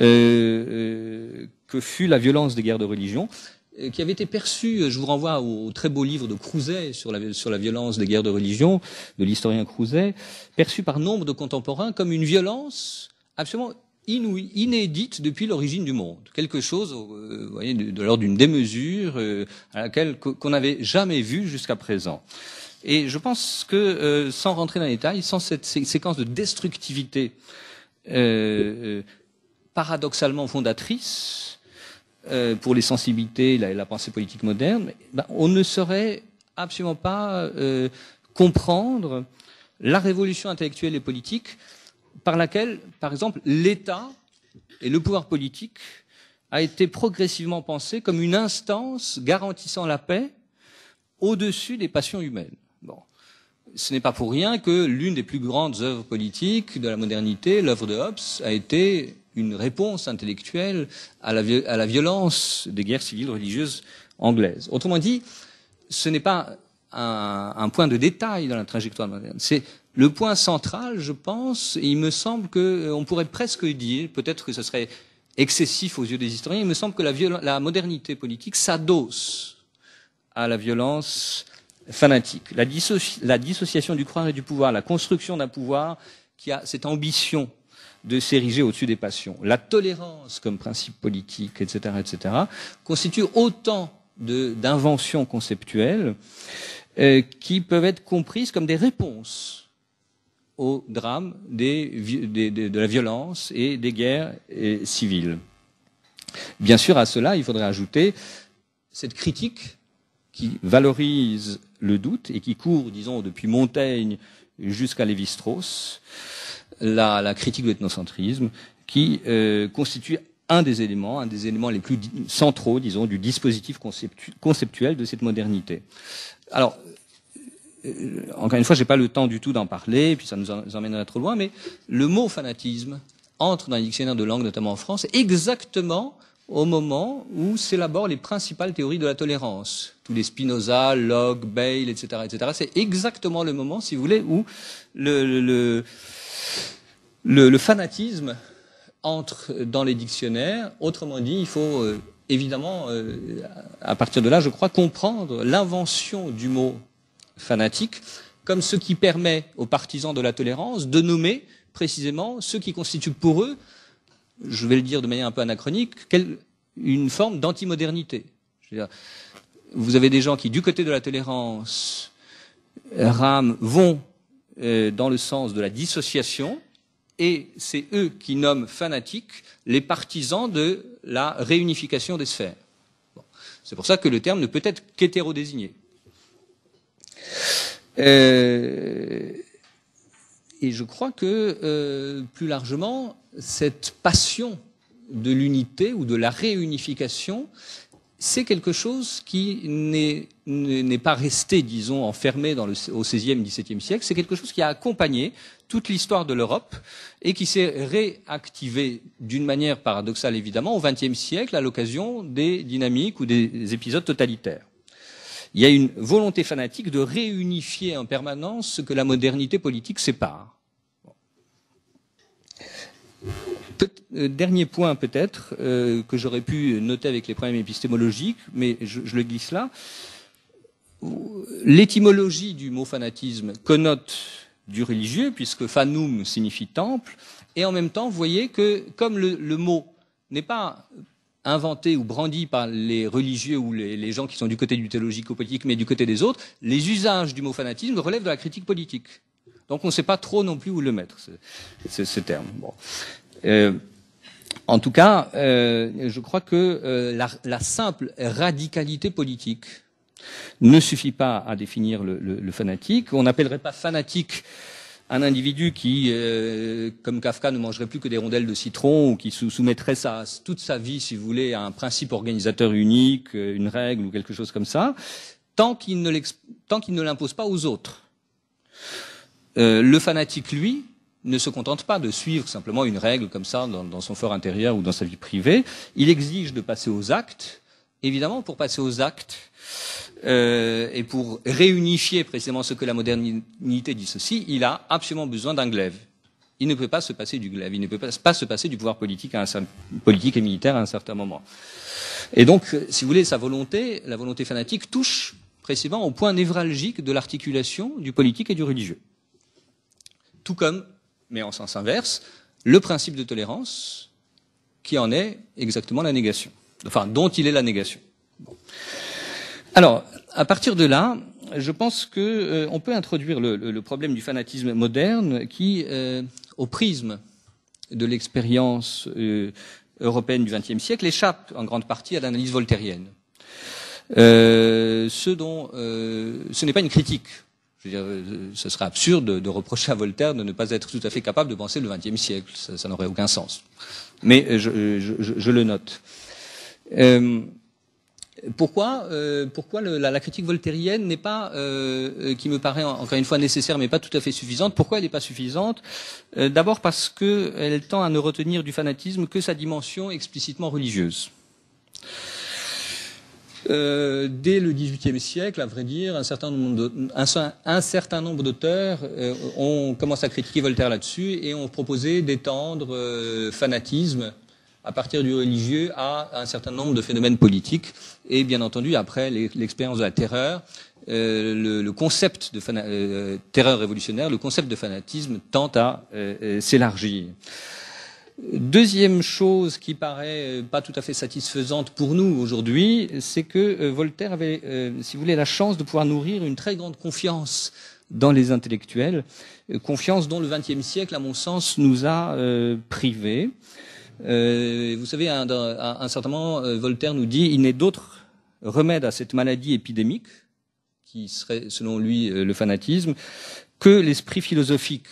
euh, que fut la violence des guerres de religion, euh, qui avait été perçue, je vous renvoie au, au très beau livre de Crouzet sur la, sur la violence des guerres de religion, de l'historien Crouzet, perçue par nombre de contemporains comme une violence absolument inouïe, inédite depuis l'origine du monde. Quelque chose, euh, vous voyez, de, de l'ordre d'une démesure euh, à laquelle qu'on n'avait jamais vu jusqu'à présent. Et je pense que, euh, sans rentrer dans les détails, sans cette sé- séquence de destructivité euh, euh, paradoxalement fondatrice euh, pour les sensibilités et la, la pensée politique moderne, ben, on ne saurait absolument pas euh, comprendre la révolution intellectuelle et politique par laquelle, par exemple, l'État et le pouvoir politique a été progressivement pensé comme une instance garantissant la paix au-dessus des passions humaines. Bon. Ce n'est pas pour rien que l'une des plus grandes œuvres politiques de la modernité, l'œuvre de Hobbes, a été une réponse intellectuelle à la, à la violence des guerres civiles religieuses anglaises. Autrement dit, ce n'est pas un, un point de détail dans la trajectoire moderne. C'est le point central, je pense, et il me semble qu'on pourrait presque dire, peut-être que ce serait excessif aux yeux des historiens, il me semble que la, viol- la modernité politique s'adosse à la violence fanatique. La, dissoci- la dissociation du croire et du pouvoir, la construction d'un pouvoir qui a cette ambition de s'ériger au-dessus des passions, la tolérance comme principe politique, et cetera, et cetera, constituent autant de, d'inventions conceptuelles euh, qui peuvent être comprises comme des réponses au drame des, des, des, de la violence et des guerres et, civiles. Bien sûr, à cela, il faudrait ajouter cette critique qui valorise le doute et qui court, disons, depuis Montaigne jusqu'à Lévi-Strauss, la, la critique de l'ethnocentrisme, qui euh, constitue un des éléments, un des éléments les plus centraux, disons, du dispositif conceptu- conceptuel de cette modernité. Alors, euh, encore une fois, j'ai pas le temps du tout d'en parler, et puis ça nous, en, nous emmènerait trop loin, mais le mot fanatisme entre dans les dictionnaires de langue, notamment en France, exactement au moment où s'élaborent les principales théories de la tolérance. Tous les Spinoza, Locke, Bayle, et cetera, et cetera. C'est exactement le moment, si vous voulez, où le, le, le, le, le fanatisme entre dans les dictionnaires. Autrement dit, il faut euh, évidemment, euh, à partir de là, je crois, comprendre l'invention du mot fanatique comme ce qui permet aux partisans de la tolérance de nommer précisément ceux qui constituent pour eux, je vais le dire de manière un peu anachronique, quelle, une forme d'antimodernité. Je veux dire, vous avez des gens qui, du côté de la tolérance, rament, vont euh, dans le sens de la dissociation, et c'est eux qui nomment fanatiques les partisans de la réunification des sphères. Bon. C'est pour ça que le terme ne peut être qu'hétérodésigné. Euh, et je crois que, euh, plus largement, cette passion de l'unité ou de la réunification, c'est quelque chose qui n'est, n'est pas resté, disons, enfermé dans le, au seizième, dix-septième siècle. C'est quelque chose qui a accompagné toute l'histoire de l'Europe et qui s'est réactivé d'une manière paradoxale, évidemment, au vingtième siècle à l'occasion des dynamiques ou des épisodes totalitaires. Il y a une volonté fanatique de réunifier en permanence ce que la modernité politique sépare. Peut euh, dernier point peut-être, euh, que j'aurais pu noter avec les problèmes épistémologiques, mais je, je le glisse là. L'étymologie du mot fanatisme connote du religieux, puisque fanum signifie temple, et en même temps, vous voyez que comme le, le mot n'est pas inventé ou brandi par les religieux ou les, les gens qui sont du côté du théologico-politique, mais du côté des autres, les usages du mot fanatisme relèvent de la critique politique. Donc on ne sait pas trop non plus où le mettre, ce, ce, ce terme. Bon. Euh, en tout cas, euh, je crois que euh, la, la simple radicalité politique ne suffit pas à définir le, le, le fanatique. On n'appellerait pas fanatique un individu qui, euh, comme Kafka, ne mangerait plus que des rondelles de citron ou qui sou soumettrait sa, toute sa vie, si vous voulez, à un principe organisateur unique, une règle ou quelque chose comme ça, tant qu'il ne tant qu'il ne l'impose pas aux autres. Euh, le fanatique, lui, ne se contente pas de suivre simplement une règle comme ça dans, dans son fort intérieur ou dans sa vie privée. Il exige de passer aux actes. Évidemment, pour passer aux actes euh, et pour réunifier précisément ce que la modernité dit ceci, il a absolument besoin d'un glaive. Il ne peut pas se passer du glaive, il ne peut pas, pas se passer du pouvoir politique, à un, politique et militaire à un certain moment. Et donc, si vous voulez, sa volonté, la volonté fanatique, touche précisément au point névralgique de l'articulation du politique et du religieux. Tout comme, mais en sens inverse, le principe de tolérance, qui en est exactement la négation. Enfin, dont il est la négation. Bon. Alors, à partir de là, je pense que euh, on peut introduire le, le, le problème du fanatisme moderne qui, euh, au prisme de l'expérience euh, européenne du vingtième siècle, échappe en grande partie à l'analyse voltairienne. Euh, ce dont, euh, ce n'est pas une critique. Je veux dire, ce serait absurde de, de reprocher à Voltaire de ne pas être tout à fait capable de penser le vingtième siècle. Ça, ça n'aurait aucun sens. Mais je, je, je, je le note. Euh, pourquoi euh, pourquoi le, la, la critique voltairienne n'est pas, euh, qui me paraît encore une fois nécessaire mais pas tout à fait suffisante, pourquoi elle n'est pas suffisante? euh, D'abord parce qu'elle tend à ne retenir du fanatisme que sa dimension explicitement religieuse. Euh, dès le dix-huitième siècle, à vrai dire, un certain nombre de, un, un certain nombre d'auteurs euh, ont commencé à critiquer Voltaire là-dessus et ont proposé d'étendre euh, fanatisme à partir du religieux à un certain nombre de phénomènes politiques. Et bien entendu, après l'expérience de la terreur, euh, le, le concept de euh, terreur révolutionnaire, le concept de fanatisme tend à euh, s'élargir. Deuxième chose qui paraît pas tout à fait satisfaisante pour nous aujourd'hui, c'est que euh, Voltaire avait, euh, si vous voulez, la chance de pouvoir nourrir une très grande confiance dans les intellectuels, euh, confiance dont le vingtième siècle, à mon sens, nous a euh, privés. Euh, vous savez, à un, à un certain moment, euh, Voltaire nous dit « il n'est d'autre remède à cette maladie épidémique, qui serait, selon lui, euh, le fanatisme, que l'esprit philosophique,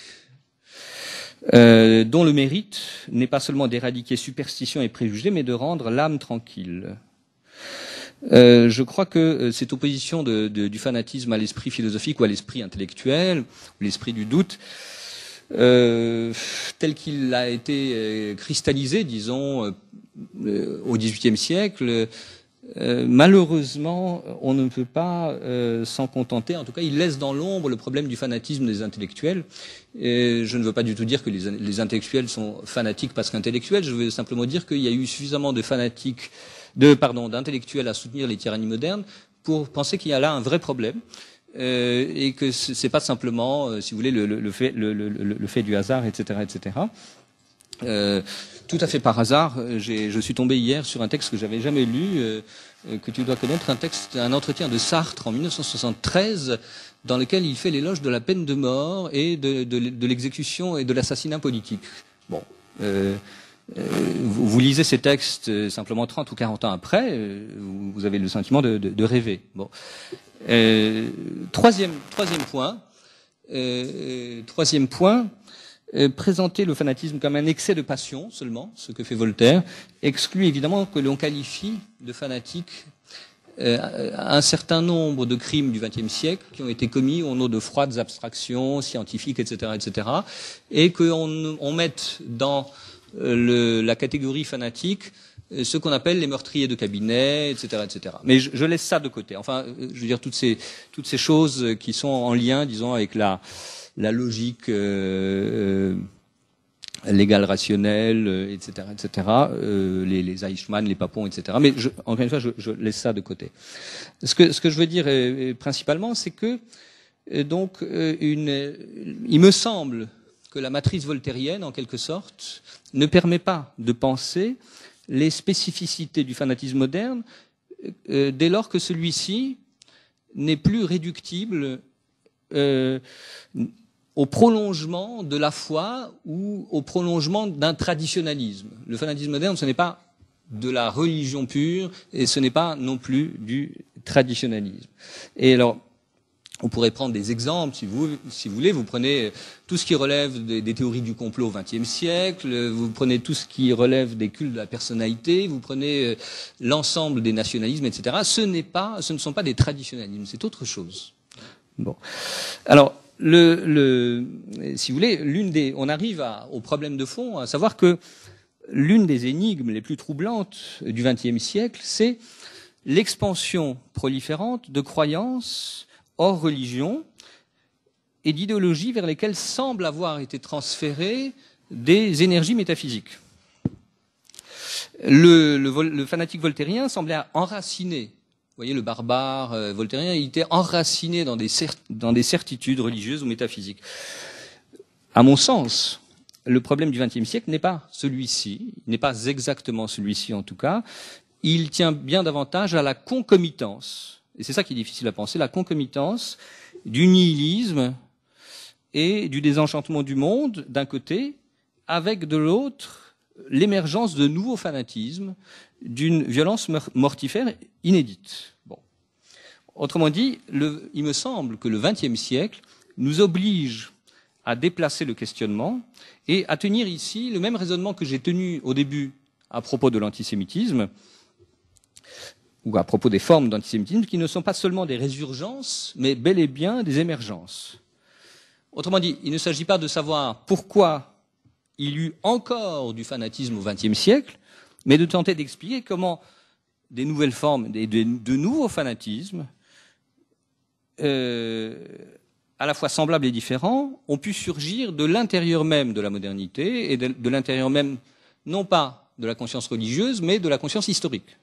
euh, dont le mérite n'est pas seulement d'éradiquer superstition et préjugés, mais de rendre l'âme tranquille. » Euh, je crois que cette opposition de, de, du fanatisme à l'esprit philosophique ou à l'esprit intellectuel, ou l'esprit du doute, Euh, tel qu'il a été euh, cristallisé, disons, euh, au dix-huitième siècle, euh, malheureusement, on ne peut pas euh, s'en contenter. En tout cas, il laisse dans l'ombre le problème du fanatisme des intellectuels. Et je ne veux pas du tout dire que les, les intellectuels sont fanatiques parce qu'intellectuels. Je veux simplement dire qu'il y a eu suffisamment de fanatiques, de pardon, d'intellectuels à soutenir les tyrannies modernes pour penser qu'il y a là un vrai problème. Euh, et que c'est pas simplement, euh, si vous voulez, le, le, le, fait, le, le, le fait du hasard, et cetera, et cetera. Euh, tout à fait par hasard, je suis tombé hier sur un texte que j'avais jamais lu, euh, que tu dois connaître, un texte, un entretien de Sartre en mille neuf cent soixante-treize, dans lequel il fait l'éloge de la peine de mort et de, de, de l'exécution et de l'assassinat politique. Bon. Euh, Euh, vous, vous lisez ces textes euh, simplement trente ou quarante ans après, euh, vous avez le sentiment de, de, de rêver. Bon. Euh, troisième, troisième point, euh, troisième point, euh, présenter le fanatisme comme un excès de passion seulement, ce que fait Voltaire, exclut évidemment que l'on qualifie de fanatique euh, un certain nombre de crimes du vingtième siècle qui ont été commis au nom de froides abstractions scientifiques, et cetera, et cetera, et qu'on on mette dans Le, la catégorie fanatique, ce qu'on appelle les meurtriers de cabinet, et cetera, et cetera. Mais je, je laisse ça de côté. Enfin, je veux dire toutes ces toutes ces choses qui sont en lien, disons, avec la la logique euh, l'égal rationnel, euh, et cetera, et cetera, euh, les, les Eichmann, les Papon, et cetera. Mais je, encore une fois, je, je laisse ça de côté. Ce que, ce que je veux dire euh, principalement, c'est que euh, donc euh, une, euh, il me semble que la matrice voltairienne, en quelque sorte, ne permet pas de penser les spécificités du fanatisme moderne euh, dès lors que celui-ci n'est plus réductible euh, au prolongement de la foi ou au prolongement d'un traditionnalisme. Le fanatisme moderne, ce n'est pas de la religion pure et ce n'est pas non plus du traditionnalisme. Et alors, on pourrait prendre des exemples, si vous, si vous voulez. Vous prenez tout ce qui relève des, des théories du complot au vingtième siècle, vous prenez tout ce qui relève des cultes de la personnalité, vous prenez l'ensemble des nationalismes, et cetera. Ce n'est pas, ce ne sont pas des traditionnalismes, c'est autre chose. Bon. Alors, le, le, si vous voulez, l'une des, on arrive à, au problème de fond, à savoir que l'une des énigmes les plus troublantes du vingtième siècle, c'est l'expansion proliférante de croyances hors religion et d'idéologies vers lesquelles semblent avoir été transférées des énergies métaphysiques. Le, le, le fanatique voltairien semblait enraciné. Vous voyez, le barbare euh, voltairien, il était enraciné dans des, dans des certitudes religieuses ou métaphysiques. À mon sens, le problème du vingtième siècle n'est pas celui-ci, n'est pas exactement celui-ci en tout cas. Il tient bien davantage à la concomitance. Et c'est ça qui est difficile à penser, la concomitance du nihilisme et du désenchantement du monde, d'un côté, avec de l'autre, l'émergence de nouveaux fanatismes, d'une violence mortifère inédite. Bon. Autrement dit, le, il me semble que le vingtième siècle nous oblige à déplacer le questionnement et à tenir ici le même raisonnement que j'ai tenu au début à propos de l'antisémitisme, ou à propos des formes d'antisémitisme, qui ne sont pas seulement des résurgences, mais bel et bien des émergences. Autrement dit, il ne s'agit pas de savoir pourquoi il y eut encore du fanatisme au vingtième siècle, mais de tenter d'expliquer comment des nouvelles formes, de, de, de nouveaux fanatismes, euh, à la fois semblables et différents, ont pu surgir de l'intérieur même de la modernité, et de, de l'intérieur même, non pas de la conscience religieuse, mais de la conscience historique.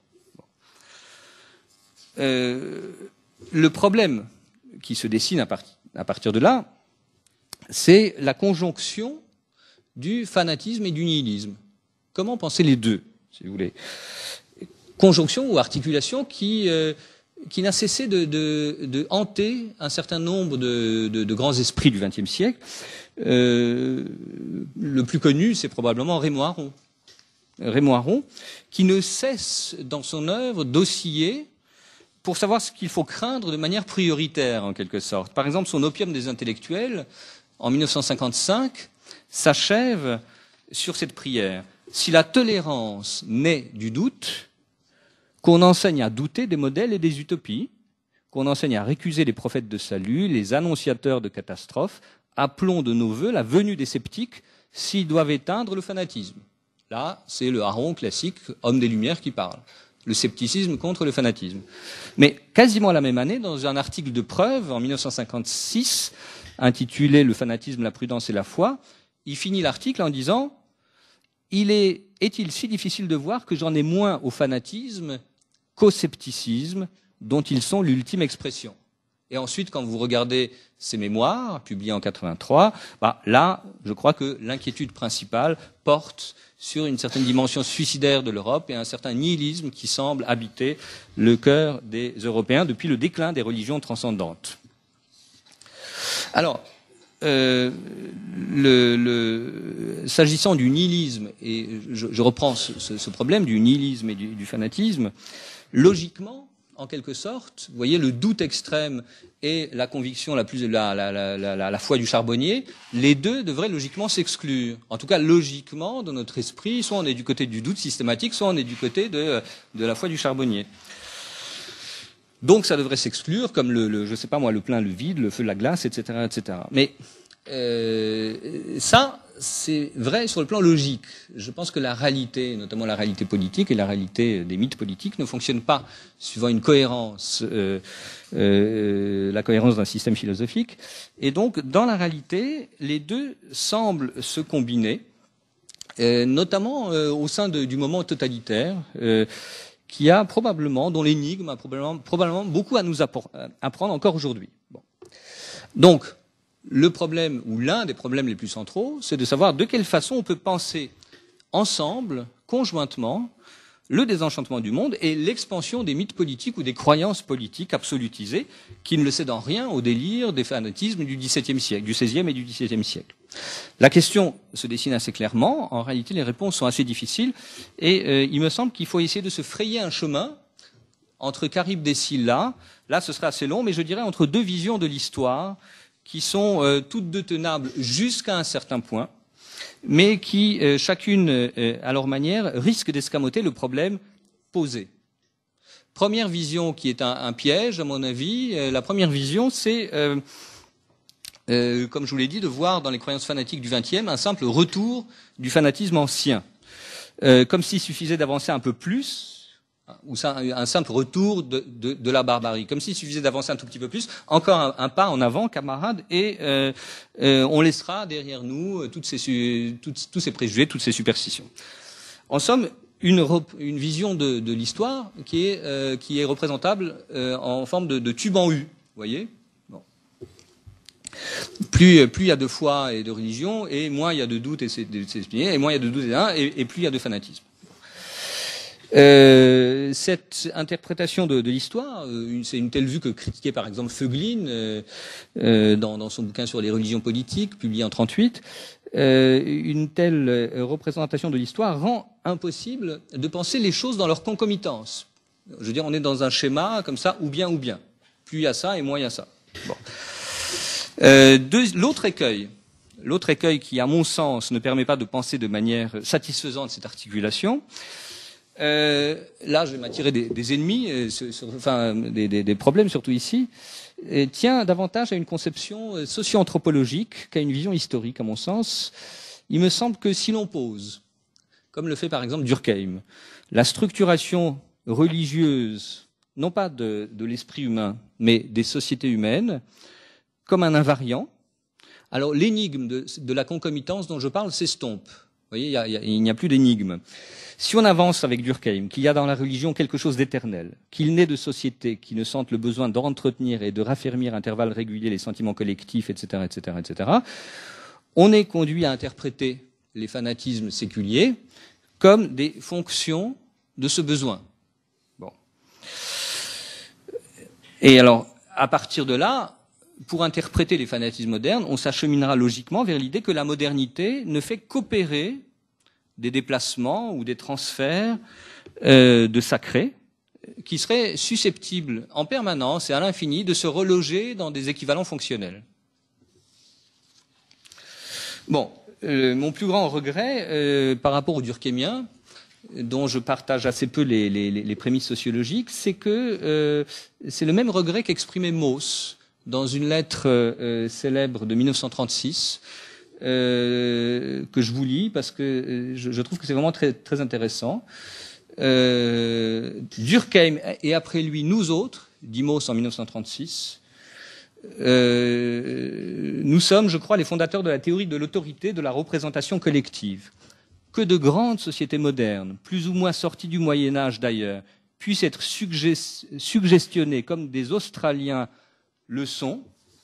Euh, le problème qui se dessine à, part, à partir de là, c'est la conjonction du fanatisme et du nihilisme. Comment penser les deux, si vous voulez? Conjonction ou articulation qui, euh, qui n'a cessé de, de, de hanter un certain nombre de, de, de grands esprits du vingtième siècle. Euh, le plus connu, c'est probablement Raymond Aron. Raymond Aron, qui ne cesse dans son œuvre d'osciller pour savoir ce qu'il faut craindre de manière prioritaire, en quelque sorte. Par exemple, son Opium des intellectuels, en mille neuf cent cinquante-cinq, s'achève sur cette prière. Si la tolérance naît du doute, qu'on enseigne à douter des modèles et des utopies, qu'on enseigne à récuser les prophètes de salut, les annonciateurs de catastrophes, appelons de nos vœux la venue des sceptiques s'ils doivent éteindre le fanatisme. Là, c'est le Aron classique, homme des Lumières, qui parle. Le scepticisme contre le fanatisme. Mais quasiment la même année, dans un article de preuve, en mille neuf cent cinquante-six, intitulé « Le fanatisme, la prudence et la foi », il finit l'article en disant « Il est, est-il si difficile de voir que j'en ai moins au fanatisme qu'au scepticisme, dont ils sont l'ultime expression ». Et ensuite, quand vous regardez ses mémoires, publiés en quatre-vingt-trois, bah, là, je crois que l'inquiétude principale porte sur une certaine dimension suicidaire de l'Europe et un certain nihilisme qui semble habiter le cœur des Européens depuis le déclin des religions transcendantes. Alors, euh, le, le, s'agissant du nihilisme, et je, je reprends ce, ce, ce problème du nihilisme et du, du fanatisme, logiquement, en quelque sorte, vous voyez, le doute extrême et la conviction la plus, la, la, la, la, la foi du charbonnier, les deux devraient logiquement s'exclure. En tout cas, logiquement, dans notre esprit, soit on est du côté du doute systématique, soit on est du côté de, de la foi du charbonnier. Donc, ça devrait s'exclure, comme le, le, je sais pas moi, le plein, le vide, le feu, la glace, et cetera, et cetera. Mais euh, ça, c'est vrai sur le plan logique. Je pense que la réalité, notamment la réalité politique et la réalité des mythes politiques, ne fonctionnent pas suivant une cohérence, euh, euh, la cohérence d'un système philosophique. Et donc, dans la réalité, les deux semblent se combiner euh, notamment euh, au sein de, du moment totalitaire, euh, qui a probablement, dont l'énigme a probablement, probablement beaucoup à nous apprendre encore aujourd'hui. Bon. Donc, le problème, ou l'un des problèmes les plus centraux, c'est de savoir de quelle façon on peut penser ensemble, conjointement, le désenchantement du monde et l'expansion des mythes politiques ou des croyances politiques absolutisées qui ne le cèdent en rien au délire des fanatismes du dix-septième siècle, du seizième et du dix-septième siècle. La question se dessine assez clairement. En réalité, les réponses sont assez difficiles et euh, il me semble qu'il faut essayer de se frayer un chemin entre Charybde et Scylla. Là, ce serait assez long, mais je dirais entre deux visions de l'histoire qui sont euh, toutes deux tenables jusqu'à un certain point, mais qui, euh, chacune euh, à leur manière, risquent d'escamoter le problème posé. Première vision qui est un, un piège, à mon avis. Euh, la première vision, c'est, euh, euh, comme je vous l'ai dit, de voir dans les croyances fanatiques du vingtième un simple retour du fanatisme ancien. Euh, comme s'il suffisait d'avancer un peu plus, ou ça, un simple retour de, de, de la barbarie, comme s'il suffisait d'avancer un tout petit peu plus, encore un, un pas en avant, camarades, et euh, euh, on laissera derrière nous toutes ces, toutes, tous ces préjugés, toutes ces superstitions. En somme, une, une vision de, de l'histoire qui est, euh, qui est représentable euh, en forme de, de tube en U, vous voyez. Bon. Plus, plus il y a de foi et de religion, et moins il y a de doute et c'est et moins il y a de doute et, et, et plus il y a de fanatisme. Euh, cette interprétation de, de l'histoire, euh, c'est une telle vue que critiquait par exemple Föglin euh, euh, dans, dans son bouquin sur les religions politiques, publié en trente-huit. Euh, une telle représentation de l'histoire rend impossible de penser les choses dans leur concomitance. Je veux dire, on est dans un schéma comme ça, ou bien ou bien. Plus il y a ça et moins il y a ça. Bon. Euh, l'autre écueil, l'autre écueil qui, à mon sens, ne permet pas de penser de manière satisfaisante cette articulation. Euh, là, je vais m'attirer des, des ennemis, euh, sur, sur, enfin des, des, des problèmes surtout ici, et tient davantage à une conception socio-anthropologique qu'à une vision historique, à mon sens. Il me semble que si l'on pose, comme le fait par exemple Durkheim, la structuration religieuse, non pas de, de l'esprit humain, mais des sociétés humaines, comme un invariant, alors l'énigme de, de la concomitance dont je parle s'estompe. Vous voyez, il, y a, il n'y a plus d'énigme. Si on avance avec Durkheim, qu'il y a dans la religion quelque chose d'éternel, qu'il naît de sociétés qui ne sentent le besoin d'entretenir et de raffermir à intervalles réguliers les sentiments collectifs, et cetera, et cetera, et cetera, on est conduit à interpréter les fanatismes séculiers comme des fonctions de ce besoin. Bon. Et alors, à partir de là, pour interpréter les fanatismes modernes, on s'acheminera logiquement vers l'idée que la modernité ne fait qu'opérer des déplacements ou des transferts euh, de sacré qui seraient susceptibles en permanence et à l'infini de se reloger dans des équivalents fonctionnels. Bon, euh, mon plus grand regret euh, par rapport aux Durkheimiens, dont je partage assez peu les, les, les prémices sociologiques, c'est que euh, c'est le même regret qu'exprimait Mauss dans une lettre euh, célèbre de mille neuf cent trente-six, Euh, que je vous lis parce que euh, je, je trouve que c'est vraiment très, très intéressant. Euh, Durkheim et après lui nous autres, dit Mauss en mille neuf cent trente-six, euh, nous sommes, je crois, les fondateurs de la théorie de l'autorité de la représentation collective. Que de grandes sociétés modernes, plus ou moins sorties du Moyen-Âge d'ailleurs, puissent être suggest suggestionnées comme des Australiens le sont,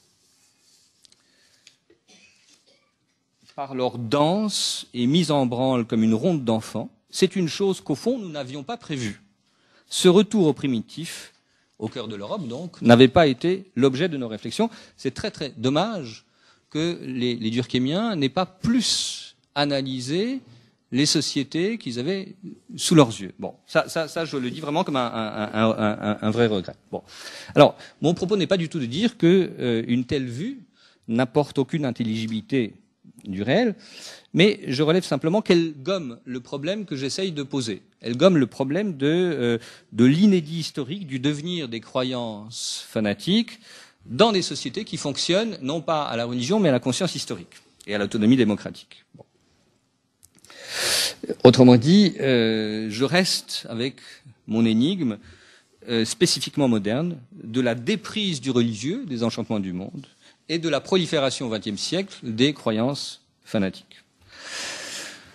par leur danse et mise en branle comme une ronde d'enfants, c'est une chose qu'au fond nous n'avions pas prévue. Ce retour au primitif, au cœur de l'Europe donc, n'avait pas été l'objet de nos réflexions. C'est très très dommage que les, les Durkheimiens n'aient pas plus analysé les sociétés qu'ils avaient sous leurs yeux. Bon, ça, ça, ça je le dis vraiment comme un, un, un, un, un vrai regret. Bon, alors mon propos n'est pas du tout de dire que euh, une telle vue n'apporte aucune intelligibilité du réel, mais je relève simplement qu'elle gomme le problème que j'essaye de poser. Elle gomme le problème de, euh, de l'inédit historique du devenir des croyances fanatiques dans des sociétés qui fonctionnent non pas à la religion, mais à la conscience historique et à l'autonomie démocratique. Bon. Autrement dit, euh, je reste avec mon énigme euh, spécifiquement moderne de la déprise du religieux, des enchantements du monde, et de la prolifération au vingtième siècle des croyances fanatiques.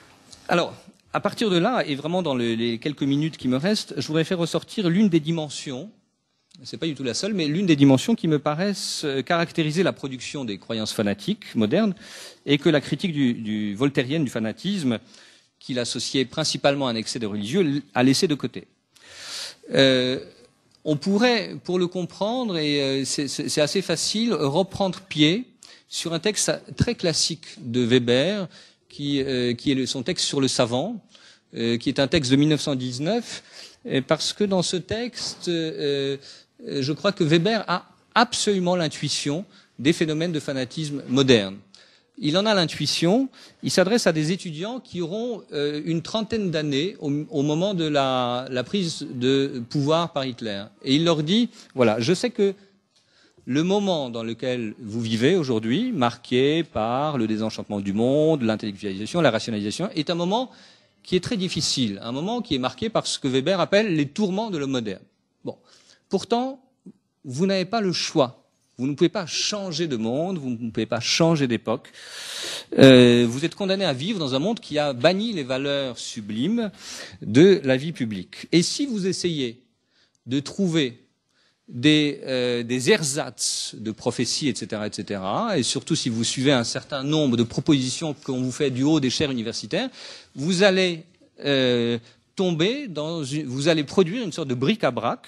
Alors, à partir de là, et vraiment dans le, les quelques minutes qui me restent, je voudrais faire ressortir l'une des dimensions, c'est pas du tout la seule, mais l'une des dimensions qui me paraissent caractériser la production des croyances fanatiques modernes, et que la critique du, du voltairienne du fanatisme, qu'il associait principalement à un excès de religieux, a laissé de côté. Euh, on pourrait, pour le comprendre, et c'est assez facile, reprendre pied sur un texte très classique de Weber, qui, euh, qui est le, son texte sur le savant, euh, qui est un texte de mille neuf cent dix-neuf, euh, parce que dans ce texte, euh, euh, je crois que Weber a absolument l'intuition des phénomènes de fanatisme moderne. Il en a l'intuition, il s'adresse à des étudiants qui auront euh, une trentaine d'années au, au moment de la, la prise de pouvoir par Hitler. Et il leur dit, voilà, je sais que le moment dans lequel vous vivez aujourd'hui, marqué par le désenchantement du monde, l'intellectualisation, la rationalisation, est un moment qui est très difficile, un moment qui est marqué par ce que Weber appelle les tourments de l'homme moderne. Bon. Pourtant, vous n'avez pas le choix. Vous ne pouvez pas changer de monde, vous ne pouvez pas changer d'époque. Euh, vous êtes condamné à vivre dans un monde qui a banni les valeurs sublimes de la vie publique. Et si vous essayez de trouver des, euh, des ersatz de prophéties, et cetera, et cetera, et surtout si vous suivez un certain nombre de propositions qu'on vous fait du haut des chaires universitaires, vous allez euh, tomber dans une, vous allez produire une sorte de bric-à-brac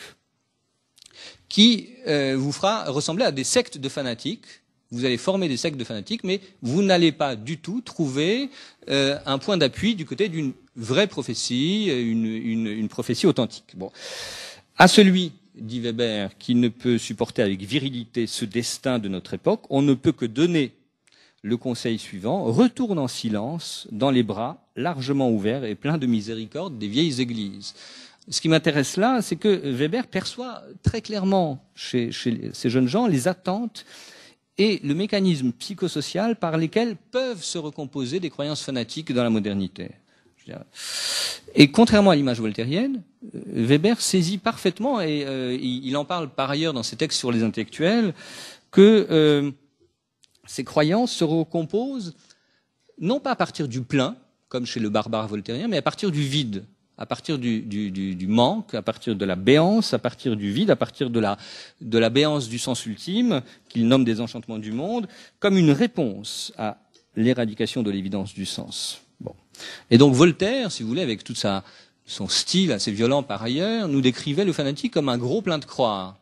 qui euh, vous fera ressembler à des sectes de fanatiques. Vous allez former des sectes de fanatiques, mais vous n'allez pas du tout trouver euh, un point d'appui du côté d'une vraie prophétie, une, une, une prophétie authentique. Bon. À celui, dit Weber, qui ne peut supporter avec virilité ce destin de notre époque, on ne peut que donner le conseil suivant: retourne en silence dans les bras largement ouverts et pleins de miséricorde des vieilles églises. Ce qui m'intéresse là, c'est que Weber perçoit très clairement chez, chez ces jeunes gens les attentes et le mécanisme psychosocial par lesquels peuvent se recomposer des croyances fanatiques dans la modernité. Je dirais. Et contrairement à l'image voltairienne, Weber saisit parfaitement, et euh, il en parle par ailleurs dans ses textes sur les intellectuels, que euh, ces croyances se recomposent non pas à partir du plein, comme chez le barbare voltairien, mais à partir du vide. À partir du, du, du, du manque, à partir de la béance, à partir du vide, à partir de la, de la béance du sens ultime, qu'il nomme des enchantements du monde, comme une réponse à l'éradication de l'évidence du sens. Bon. Et donc Voltaire, si vous voulez, avec tout sa, son style assez violent par ailleurs, nous décrivait le fanatique comme un gros plein de croix.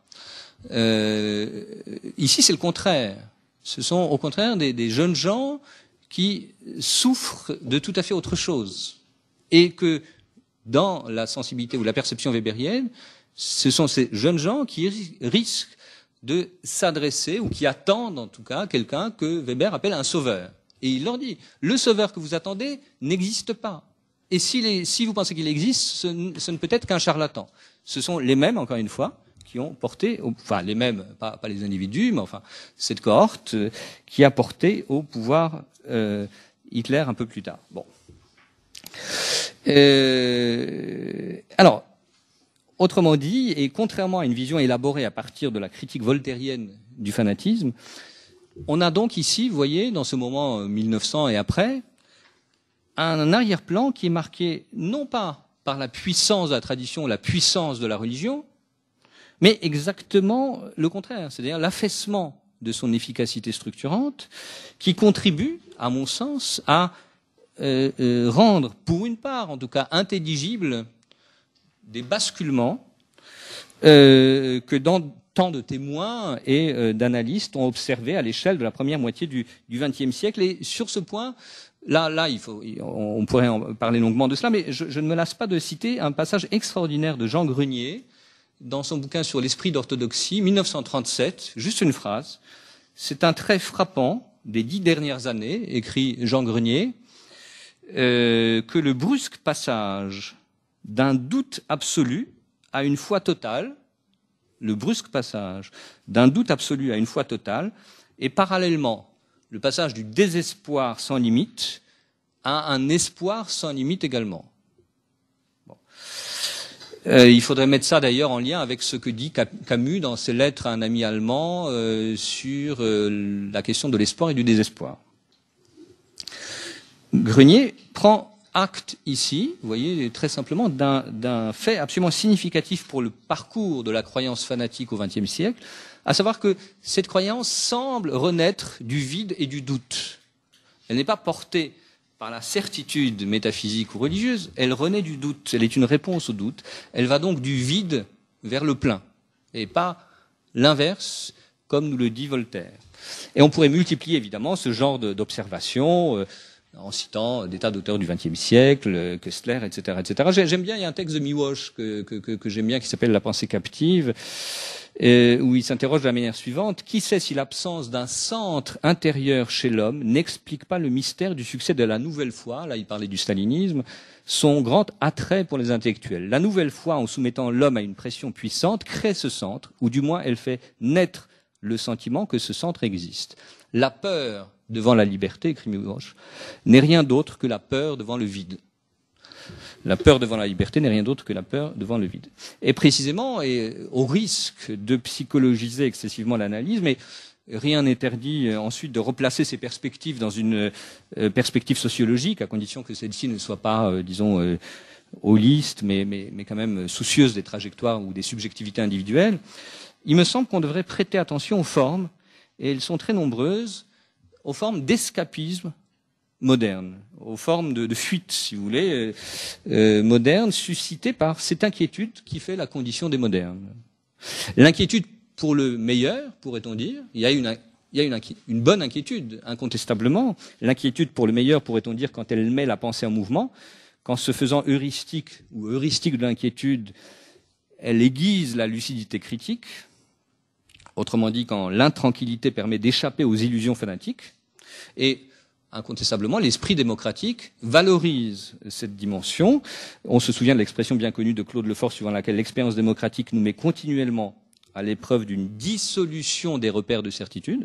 Euh, ici, c'est le contraire. Ce sont au contraire des, des jeunes gens qui souffrent de tout à fait autre chose. Et que dans la sensibilité ou la perception weberienne, ce sont ces jeunes gens qui risquent de s'adresser, ou qui attendent en tout cas quelqu'un que Weber appelle un sauveur. Et il leur dit, le sauveur que vous attendez n'existe pas. Et si, les, si vous pensez qu'il existe, ce, ce ne peut être qu'un charlatan. Ce sont les mêmes, encore une fois, qui ont porté, au, enfin les mêmes, pas, pas les individus, mais enfin cette cohorte euh, qui a porté au pouvoir euh, Hitler un peu plus tard. Bon. Euh, alors, autrement dit, et contrairement à une vision élaborée à partir de la critique voltairienne du fanatisme, on a donc ici, vous voyez, dans ce moment mille neuf cents et après, un arrière-plan qui est marqué non pas par la puissance de la tradition, la puissance de la religion, mais exactement le contraire, c'est-à-dire l'affaissement de son efficacité structurante, qui contribue, à mon sens, à Euh, euh, rendre, pour une part en tout cas, intelligibles des basculements euh, que dans tant de témoins et euh, d'analystes ont observé à l'échelle de la première moitié du vingtième siècle. Et sur ce point, là, là, il faut, on pourrait en parler longuement de cela, mais je, je ne me lasse pas de citer un passage extraordinaire de Jean Grenier dans son bouquin sur l'esprit d'orthodoxie, mille neuf cent trente-sept, juste une phrase. C'est un trait frappant des dix dernières années, écrit Jean Grenier, Euh, que le brusque passage d'un doute absolu à une foi totale, le brusque passage d'un doute absolu à une foi totale, et parallèlement le passage du désespoir sans limite à un espoir sans limite également. Bon. Euh, il faudrait mettre ça d'ailleurs en lien avec ce que dit Camus dans ses lettres à un ami allemand euh, sur euh, la question de l'espoir et du désespoir. Grenier prend acte ici, vous voyez, très simplement, d'un, d'un fait absolument significatif pour le parcours de la croyance fanatique au vingtième siècle, à savoir que cette croyance semble renaître du vide et du doute. Elle n'est pas portée par la certitude métaphysique ou religieuse, elle renaît du doute, elle est une réponse au doute, elle va donc du vide vers le plein, et pas l'inverse, comme nous le dit Voltaire. Et on pourrait multiplier évidemment ce genre d'observations, euh, en citant des tas d'auteurs du vingtième siècle, Kessler, et cetera, et cetera. J'aime bien, il y a un texte de Miłosz que, que, que, que j'aime bien qui s'appelle La pensée captive, euh, où il s'interroge de la manière suivante. Qui sait si l'absence d'un centre intérieur chez l'homme n'explique pas le mystère du succès de la nouvelle foi, là il parlait du stalinisme, son grand attrait pour les intellectuels. La nouvelle foi, en soumettant l'homme à une pression puissante, crée ce centre, ou du moins elle fait naître le sentiment que ce centre existe. La peur devant la liberté, écrit Miłosz, n'est rien d'autre que la peur devant le vide. La peur devant la liberté n'est rien d'autre que la peur devant le vide. Et précisément, et au risque de psychologiser excessivement l'analyse, mais rien n'interdit ensuite de replacer ces perspectives dans une euh, perspective sociologique, à condition que celle-ci ne soit pas, euh, disons, euh, holiste, mais, mais, mais quand même soucieuse des trajectoires ou des subjectivités individuelles. Il me semble qu'on devrait prêter attention aux formes, et elles sont très nombreuses, aux formes d'escapisme moderne, aux formes de, de fuite, si vous voulez, euh, euh, moderne, suscitées par cette inquiétude qui fait la condition des modernes. L'inquiétude pour le meilleur, pourrait-on dire, il y a une, il y a une, une bonne inquiétude, incontestablement. L'inquiétude pour le meilleur, pourrait-on dire, quand elle met la pensée en mouvement, qu'en se faisant heuristique ou heuristique de l'inquiétude, elle aiguise la lucidité critique. Autrement dit, quand l'intranquillité permet d'échapper aux illusions fanatiques. Et incontestablement, l'esprit démocratique valorise cette dimension. On se souvient de l'expression bien connue de Claude Lefort, suivant laquelle l'expérience démocratique nous met continuellement à l'épreuve d'une dissolution des repères de certitude.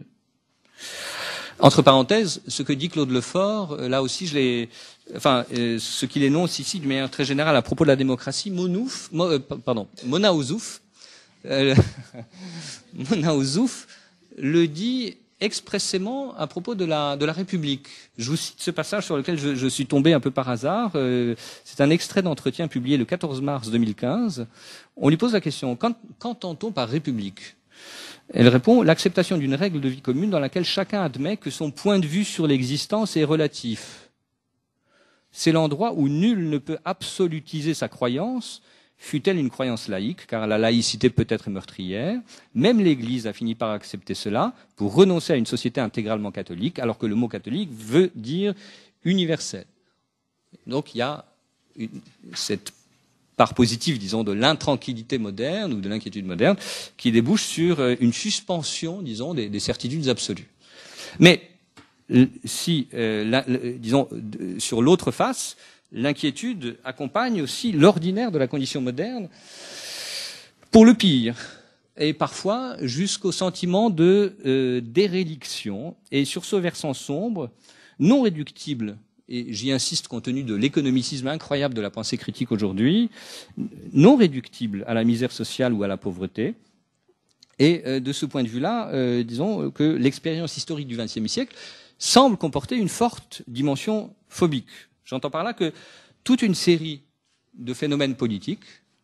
Entre parenthèses, ce que dit Claude Lefort, là aussi, je l'ai, enfin, euh, ce qu'il énonce ici d'une manière très générale à propos de la démocratie, Monouf, mo, euh, pardon, Mona Ozouf, euh, Mona Ozouf le dit expressément à propos de la, de la République. Je vous cite ce passage sur lequel je, je suis tombé un peu par hasard. Euh, c'est un extrait d'entretien publié le quatorze mars deux mille quinze. On lui pose la question, qu'entend-on par République ? Elle répond, l'acceptation d'une règle de vie commune dans laquelle chacun admet que son point de vue sur l'existence est relatif. C'est l'endroit où nul ne peut absolutiser sa croyance, fût-elle une croyance laïque, car la laïcité peut être meurtrière. Même l'Église a fini par accepter cela pour renoncer à une société intégralement catholique, alors que le mot catholique veut dire universel. Donc il y a une, cette part positive, disons, de l'intranquillité moderne ou de l'inquiétude moderne, qui débouche sur une suspension, disons, des, des certitudes absolues. Mais si, euh, la, la, disons, sur l'autre face, l'inquiétude accompagne aussi l'ordinaire de la condition moderne pour le pire, et parfois jusqu'au sentiment de euh, déréliction. Et sur ce versant sombre, non réductible, et j'y insiste compte tenu de l'économicisme incroyable de la pensée critique aujourd'hui, non réductible à la misère sociale ou à la pauvreté. Et euh, de ce point de vue-là, euh, disons que l'expérience historique du vingtième siècle semble comporter une forte dimension phobique. J'entends par là que toute une série de phénomènes politiques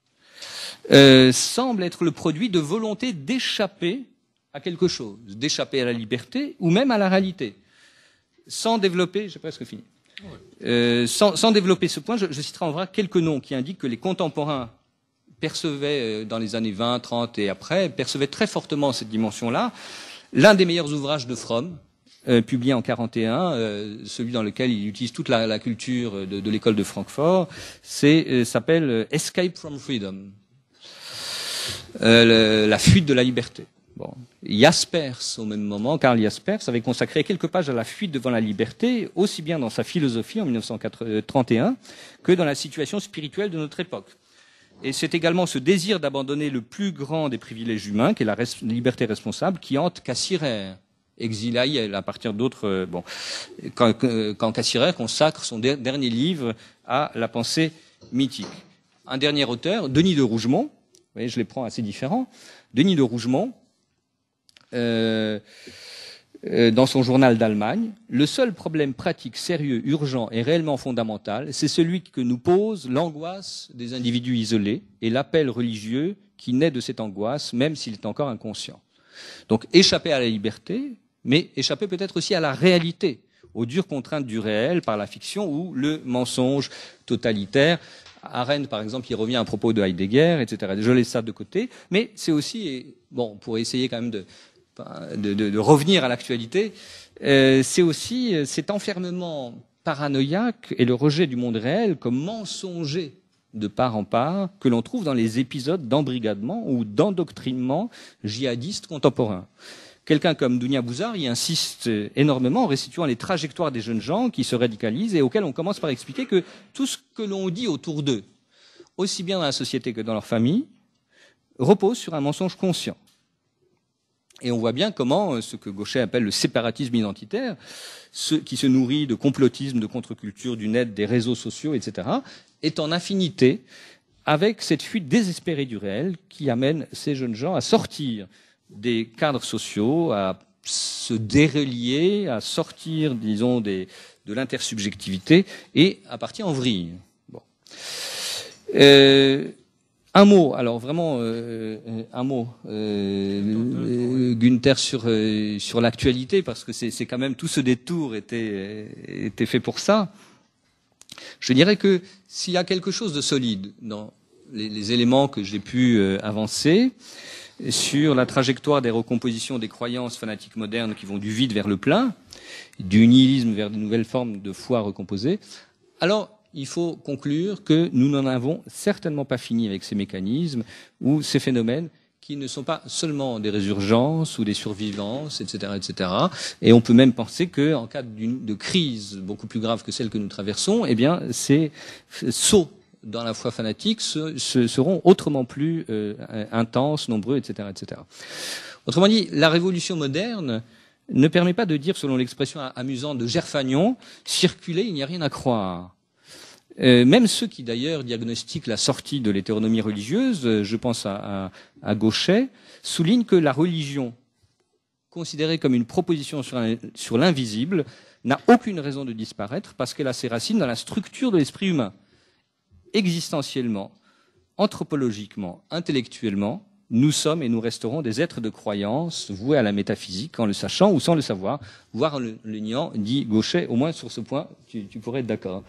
euh, semble être le produit de volonté d'échapper à quelque chose, d'échapper à la liberté ou même à la réalité, sans développer, j'ai presque fini, euh, sans, sans développer ce point, je, je citerai en vrai quelques noms qui indiquent que les contemporains percevaient dans les années vingt, trente et après, percevaient très fortement cette dimension-là. L'un des meilleurs ouvrages de Fromm, Euh, publié en quarante et un, euh, celui dans lequel il utilise toute la, la culture de, de l'école de Francfort, c'est euh, s'appelle euh, Escape from Freedom, euh, le, la fuite de la liberté. Bon. Jaspers, au même moment, Karl Jaspers avait consacré quelques pages à la fuite devant la liberté, aussi bien dans sa philosophie en mille neuf cent trente et un que dans la situation spirituelle de notre époque. Et c'est également ce désir d'abandonner le plus grand des privilèges humains, qui est la res- liberté responsable, qui hante Cassirer. Exil à Yale, à partir d'autres... Euh, bon, quand, quand Cassirer consacre son der, dernier livre à la pensée mythique. Un dernier auteur, Denis de Rougemont, vous voyez, je les prends assez différents. Denis de Rougemont, euh, euh, dans son journal d'Allemagne, le seul problème pratique, sérieux, urgent et réellement fondamental, c'est celui que nous pose l'angoisse des individus isolés et l'appel religieux qui naît de cette angoisse, même s'il est encore inconscient. Donc échapper à la liberté, mais échapper peut-être aussi à la réalité, aux dures contraintes du réel par la fiction ou le mensonge totalitaire. Arendt, par exemple, il revient à propos de Heidegger, et cetera. Je laisse ça de côté, mais c'est aussi, bon, pour essayer quand même de, de, de, de revenir à l'actualité, euh, c'est aussi cet enfermement paranoïaque et le rejet du monde réel comme mensonger de part en part que l'on trouve dans les épisodes d'embrigadement ou d'endoctrinement djihadiste contemporain. Quelqu'un comme Dounia Bouzar y insiste énormément en restituant les trajectoires des jeunes gens qui se radicalisent et auxquels on commence par expliquer que tout ce que l'on dit autour d'eux, aussi bien dans la société que dans leur famille, repose sur un mensonge conscient. Et on voit bien comment ce que Gauchet appelle le séparatisme identitaire, ce qui se nourrit de complotisme, de contre-culture, du net, des réseaux sociaux, et cetera, est en affinité avec cette fuite désespérée du réel qui amène ces jeunes gens à sortir des cadres sociaux, à se dérelier, à sortir, disons, des, de l'intersubjectivité et à partir en vrille. Bon. Euh, un mot, alors vraiment euh, un mot, euh, Günther, sur, euh, sur l'actualité, parce que c'est, c'est quand même tout ce détour était, était fait pour ça. Je dirais que s'il y a quelque chose de solide dans les, les éléments que j'ai pu euh, avancer, sur la trajectoire des recompositions des croyances fanatiques modernes qui vont du vide vers le plein, du nihilisme vers de nouvelles formes de foi recomposées, alors il faut conclure que nous n'en avons certainement pas fini avec ces mécanismes ou ces phénomènes qui ne sont pas seulement des résurgences ou des survivances, et cetera, et cetera. Et on peut même penser qu'en cas d'une, de crise beaucoup plus grave que celle que nous traversons, eh bien, ces sauts dans la foi fanatique se, se, seront autrement plus euh, intenses, nombreux, et cetera, et cetera. Autrement dit, la révolution moderne ne permet pas de dire, selon l'expression amusante de Gerfagnon, circuler, il n'y a rien à croire. Euh, même ceux qui d'ailleurs diagnostiquent la sortie de l'hétéronomie religieuse, euh, je pense à, à, à Gauchet, soulignent que la religion, considérée comme une proposition sur, un, sur l'invisible, n'a aucune raison de disparaître parce qu'elle a ses racines dans la structure de l'esprit humain. Existentiellement, anthropologiquement, intellectuellement, nous sommes et nous resterons des êtres de croyance voués à la métaphysique en le sachant ou sans le savoir, voire en le, le niant, dit Gauchet. Au moins sur ce point, tu, tu pourrais être d'accord.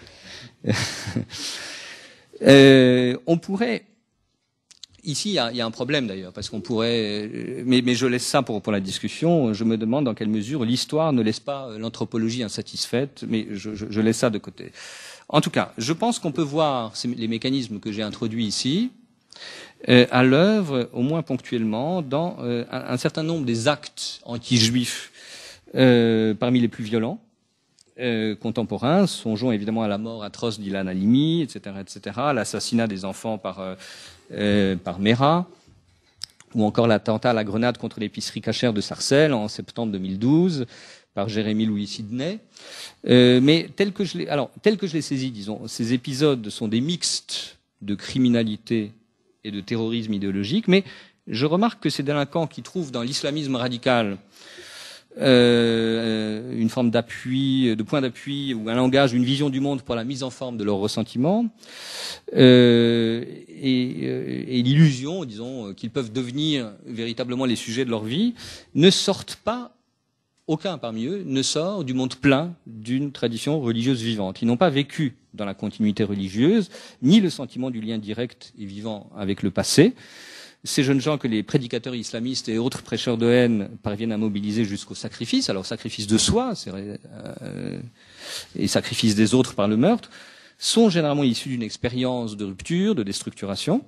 euh, on pourrait... Ici, il y, a, il y a un problème d'ailleurs, parce qu'on pourrait... Mais, mais je laisse ça pour, pour la discussion. Je me demande dans quelle mesure l'histoire ne laisse pas l'anthropologie insatisfaite, mais je, je, je laisse ça de côté. En tout cas, je pense qu'on peut voir les mécanismes que j'ai introduits ici euh, à l'œuvre, au moins ponctuellement, dans euh, un, un certain nombre des actes anti-juifs euh, parmi les plus violents euh, contemporains. Songeons évidemment à la mort atroce d'Ilan Halimi, et cetera, et cetera, à l'assassinat des enfants par, euh, euh, par Mera, ou encore l'attentat à la grenade contre l'épicerie cachère de Sarcelles en septembre deux mille douze par Jérémy Louis Sidney. Euh, mais tel que je l'ai, alors tel que je l'ai saisi, disons, ces épisodes sont des mixtes de criminalité et de terrorisme idéologique, mais je remarque que ces délinquants qui trouvent dans l'islamisme radical euh, une forme d'appui, de point d'appui, ou un langage, une vision du monde pour la mise en forme de leurs ressentiments, euh, et, et l'illusion, disons, qu'ils peuvent devenir véritablement les sujets de leur vie, ne sortent pas, aucun parmi eux ne sort du monde plein d'une tradition religieuse vivante. Ils n'ont pas vécu dans la continuité religieuse, ni le sentiment du lien direct et vivant avec le passé. Ces jeunes gens que les prédicateurs islamistes et autres prêcheurs de haine parviennent à mobiliser jusqu'au sacrifice, alors sacrifice de soi c'est, euh, et sacrifice des autres par le meurtre, sont généralement issus d'une expérience de rupture, de déstructuration,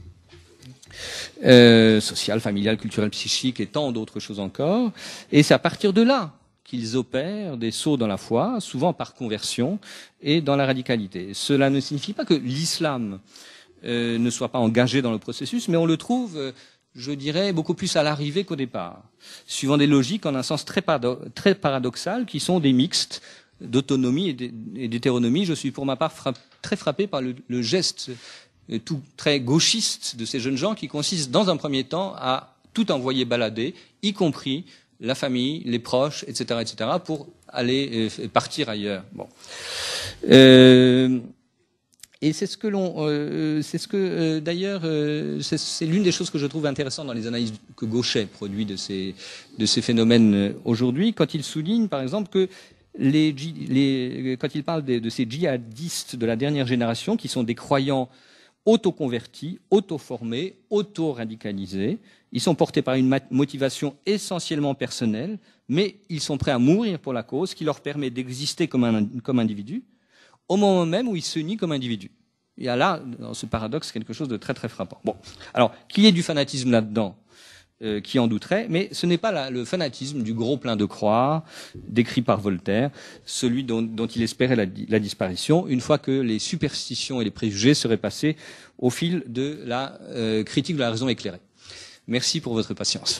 euh, sociale, familiale, culturelle, psychique et tant d'autres choses encore. Et c'est à partir de là qu'ils opèrent des sauts dans la foi, souvent par conversion et dans la radicalité. Cela ne signifie pas que l'islam Euh, ne soit pas engagé dans le processus, mais on le trouve, euh, je dirais, beaucoup plus à l'arrivée qu'au départ, suivant des logiques en un sens très, parado- très paradoxal, qui sont des mixtes d'autonomie et d'hétéronomie. Je suis pour ma part frapp- très frappé par le, le geste euh, tout très gauchiste de ces jeunes gens qui consiste dans un premier temps à tout envoyer balader, y compris la famille, les proches, et cetera, et cetera, pour aller euh, partir ailleurs. Bon. Euh, et c'est ce que l'on, euh, c'est ce que euh, d'ailleurs, euh, c'est, c'est l'une des choses que je trouve intéressante dans les analyses que Gauchet produit de ces de ces phénomènes euh, aujourd'hui, quand il souligne, par exemple, que les, les quand il parle de, de ces djihadistes de la dernière génération, qui sont des croyants auto-convertis, auto-formés, auto-radicalisés. Ils sont portés par une motivation essentiellement personnelle, mais ils sont prêts à mourir pour la cause qui leur permet d'exister comme un comme individu, au moment même où ils se nient comme individu. Il y a là, dans ce paradoxe, quelque chose de très très frappant. Bon, alors, qu'il y ait du fanatisme là-dedans, euh, qui en douterait, mais ce n'est pas la, le fanatisme du gros plein de croix, décrit par Voltaire, celui dont, dont il espérait la, la disparition, une fois que les superstitions et les préjugés seraient passés au fil de la euh, critique de la raison éclairée. Merci pour votre patience.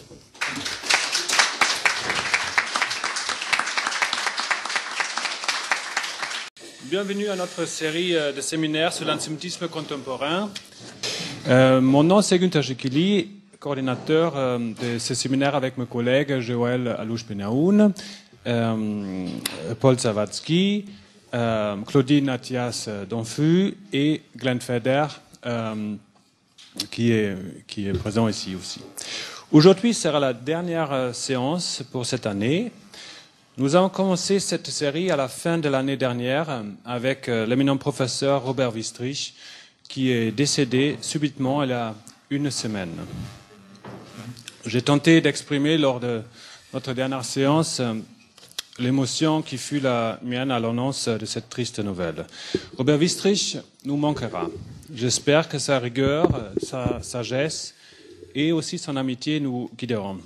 Bienvenue à notre série de séminaires sur l'antisémitisme contemporain. Euh, mon nom c'est Günther Jekili, coordinateur euh, de ce séminaire avec mes collègues Joël Alouche-Benaoun, euh, Paul Zawadzki, euh, Claudine Mathias Donfu et Glenn Feder, euh, qui est, qui est présent ici aussi. Aujourd'hui sera la dernière séance pour cette année. Nous avons commencé cette série à la fin de l'année dernière avec l'éminent professeur Robert Wistrich, qui est décédé subitement il y a une semaine. J'ai tenté d'exprimer lors de notre dernière séance l'émotion qui fut la mienne à l'annonce de cette triste nouvelle. Robert Wistrich nous manquera. J'espère que sa rigueur, sa sagesse et aussi son amitié nous guideront.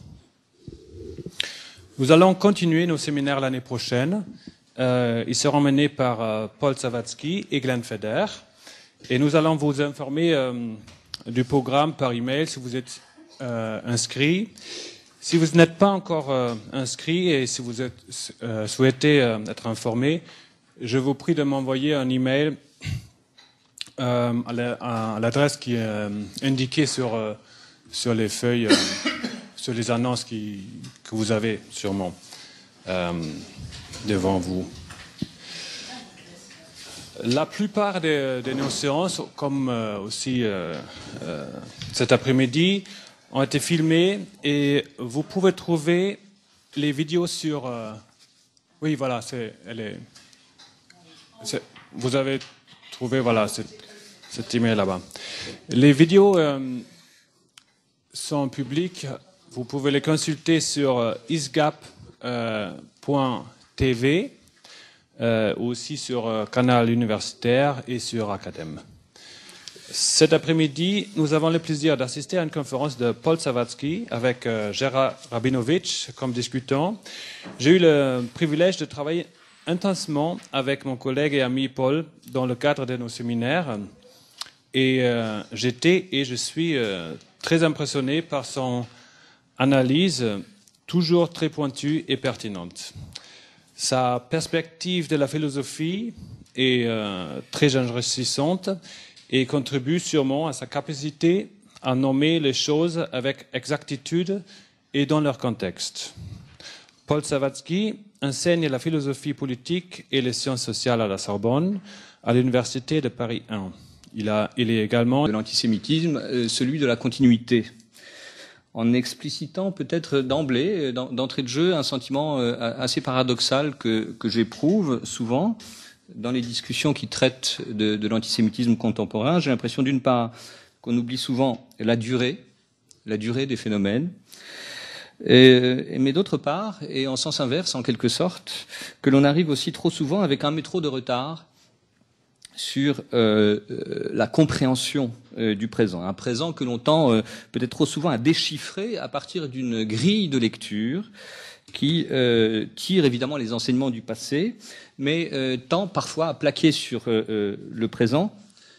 Nous allons continuer nos séminaires l'année prochaine. Euh, ils seront menés par euh, Paul Zawadzki et Glenn Feder. Et nous allons vous informer euh, du programme par email si vous êtes euh, inscrit. Si vous n'êtes pas encore euh, inscrit et si vous êtes, euh, souhaitez euh, être informé, je vous prie de m'envoyer un email euh, à l'adresse qui est euh, indiquée sur, euh, sur les feuilles, euh, sur les annonces qui, que vous avez sûrement euh, devant vous. La plupart de, de nos séances, comme euh, aussi euh, euh, cet après-midi, ont été filmées et vous pouvez trouver les vidéos sur... Euh, oui, voilà, c'est, elle est, c'est, vous avez trouvé voilà, cette, cet email là-bas. Les vidéos euh, sont publiques, vous pouvez les consulter sur euh, isgap point t v. Euh, aussi sur euh, Canal Universitaire et sur Academ. Cet après-midi, nous avons le plaisir d'assister à une conférence de Paul Zawadzki avec euh, Gérard Rabinovitch comme discutant. J'ai eu le privilège de travailler intensément avec mon collègue et ami Paul dans le cadre de nos séminaires et euh, j'étais et je suis euh, très impressionné par son analyse toujours très pointue et pertinente. Sa perspective de la philosophie est euh, très enrichissante et contribue sûrement à sa capacité à nommer les choses avec exactitude et dans leur contexte. Paul Zawadzki enseigne la philosophie politique et les sciences sociales à la Sorbonne, à l'Université de Paris un. Il, a, il est également de l'antisémitisme, euh, celui de la continuité, en explicitant peut-être d'emblée, d'entrée de jeu, un sentiment assez paradoxal que, que j'éprouve souvent dans les discussions qui traitent de, de l'antisémitisme contemporain. J'ai l'impression d'une part qu'on oublie souvent la durée, la durée des phénomènes, et, mais d'autre part, et en sens inverse en quelque sorte, que l'on arrive aussi trop souvent avec un métro de retard sur euh, euh, la compréhension euh, du présent. Un présent que l'on tend euh, peut-être trop souvent à déchiffrer à partir d'une grille de lecture qui euh, tire évidemment les enseignements du passé, mais euh, tend parfois à plaquer sur euh, euh, le présent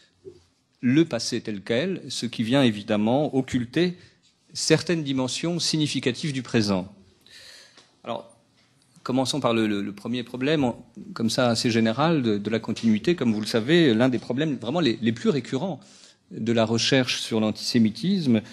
le passé tel quel, ce qui vient évidemment occulter certaines dimensions significatives du présent. Alors, commençons par le, le, le premier problème, comme ça assez général, de, de la continuité. Comme vous le savez, l'un des problèmes vraiment les, les plus récurrents de la recherche sur l'antisémitisme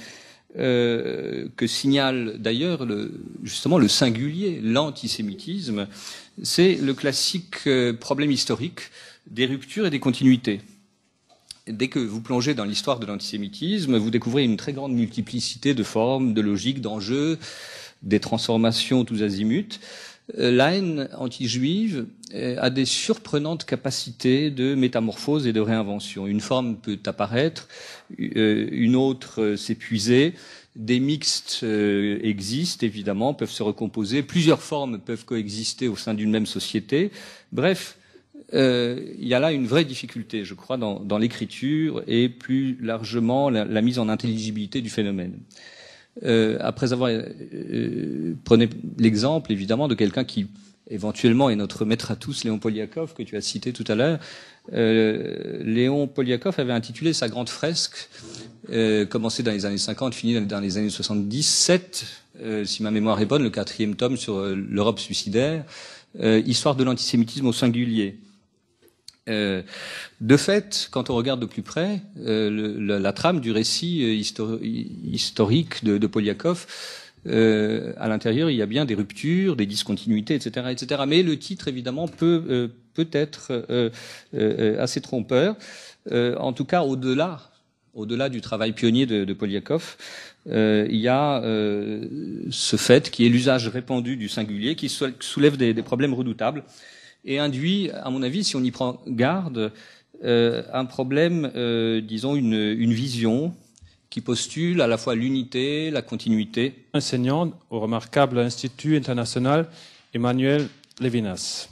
euh, que signale d'ailleurs le, justement le singulier, l'antisémitisme, c'est le classique euh, problème historique des ruptures et des continuités. Dès que vous plongez dans l'histoire de l'antisémitisme, vous découvrez une très grande multiplicité de formes, de logiques, d'enjeux, des transformations tous azimuts. La haine anti-juive a des surprenantes capacités de métamorphose et de réinvention. Une forme peut apparaître, une autre s'épuiser, des mixtes existent évidemment, peuvent se recomposer, plusieurs formes peuvent coexister au sein d'une même société. Bref, euh, il y a là une vraie difficulté, je crois, dans, dans l'écriture et plus largement la, la mise en intelligibilité du phénomène. Euh, après avoir euh, prenez l'exemple évidemment de quelqu'un qui éventuellement est notre maître à tous, Léon Poliakov, que tu as cité tout à l'heure. Euh, Léon Poliakov avait intitulé sa grande fresque, euh, commencée dans les années cinquante, finie dans les années soixante-dix-sept, euh, si ma mémoire est bonne, le quatrième tome sur euh, l'Europe suicidaire, euh, histoire de l'antisémitisme au singulier. Euh, de fait, quand on regarde de plus près euh, le, la, la trame du récit euh, histori historique de, de Poliakov, euh, à l'intérieur, il y a bien des ruptures, des discontinuités, et cetera, et cetera. Mais le titre, évidemment, peut euh, peut être euh, euh, assez trompeur. Euh, en tout cas, au-delà, au-delà du travail pionnier de, de Poliakov, euh, il y a euh, ce fait qui est l'usage répandu du singulier, qui soulève des, des problèmes redoutables. Et induit, à mon avis, si on y prend garde, euh, un problème, euh, disons, une, une vision qui postule à la fois l'unité, la continuité. Enseignant au remarquable Institut international Emmanuel Levinas.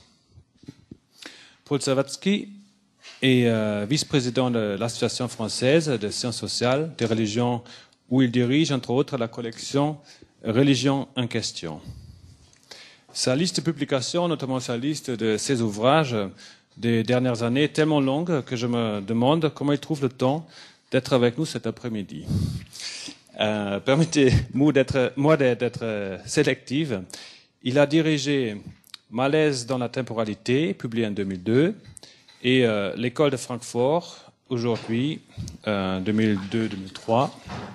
Paul Zawadzki est euh, vice-président de l'Association française de sciences sociales, des religions, où il dirige, entre autres, la collection Religion en question. Sa liste de publications, notamment sa liste de ses ouvrages des dernières années, est tellement longue que je me demande comment il trouve le temps d'être avec nous cet après-midi. Euh, Permettez-moi d'être, moi d'être sélective. Il a dirigé Malaise dans la temporalité, publié en deux mille deux, et euh, l'École de Francfort, aujourd'hui, euh, deux mille deux deux mille trois.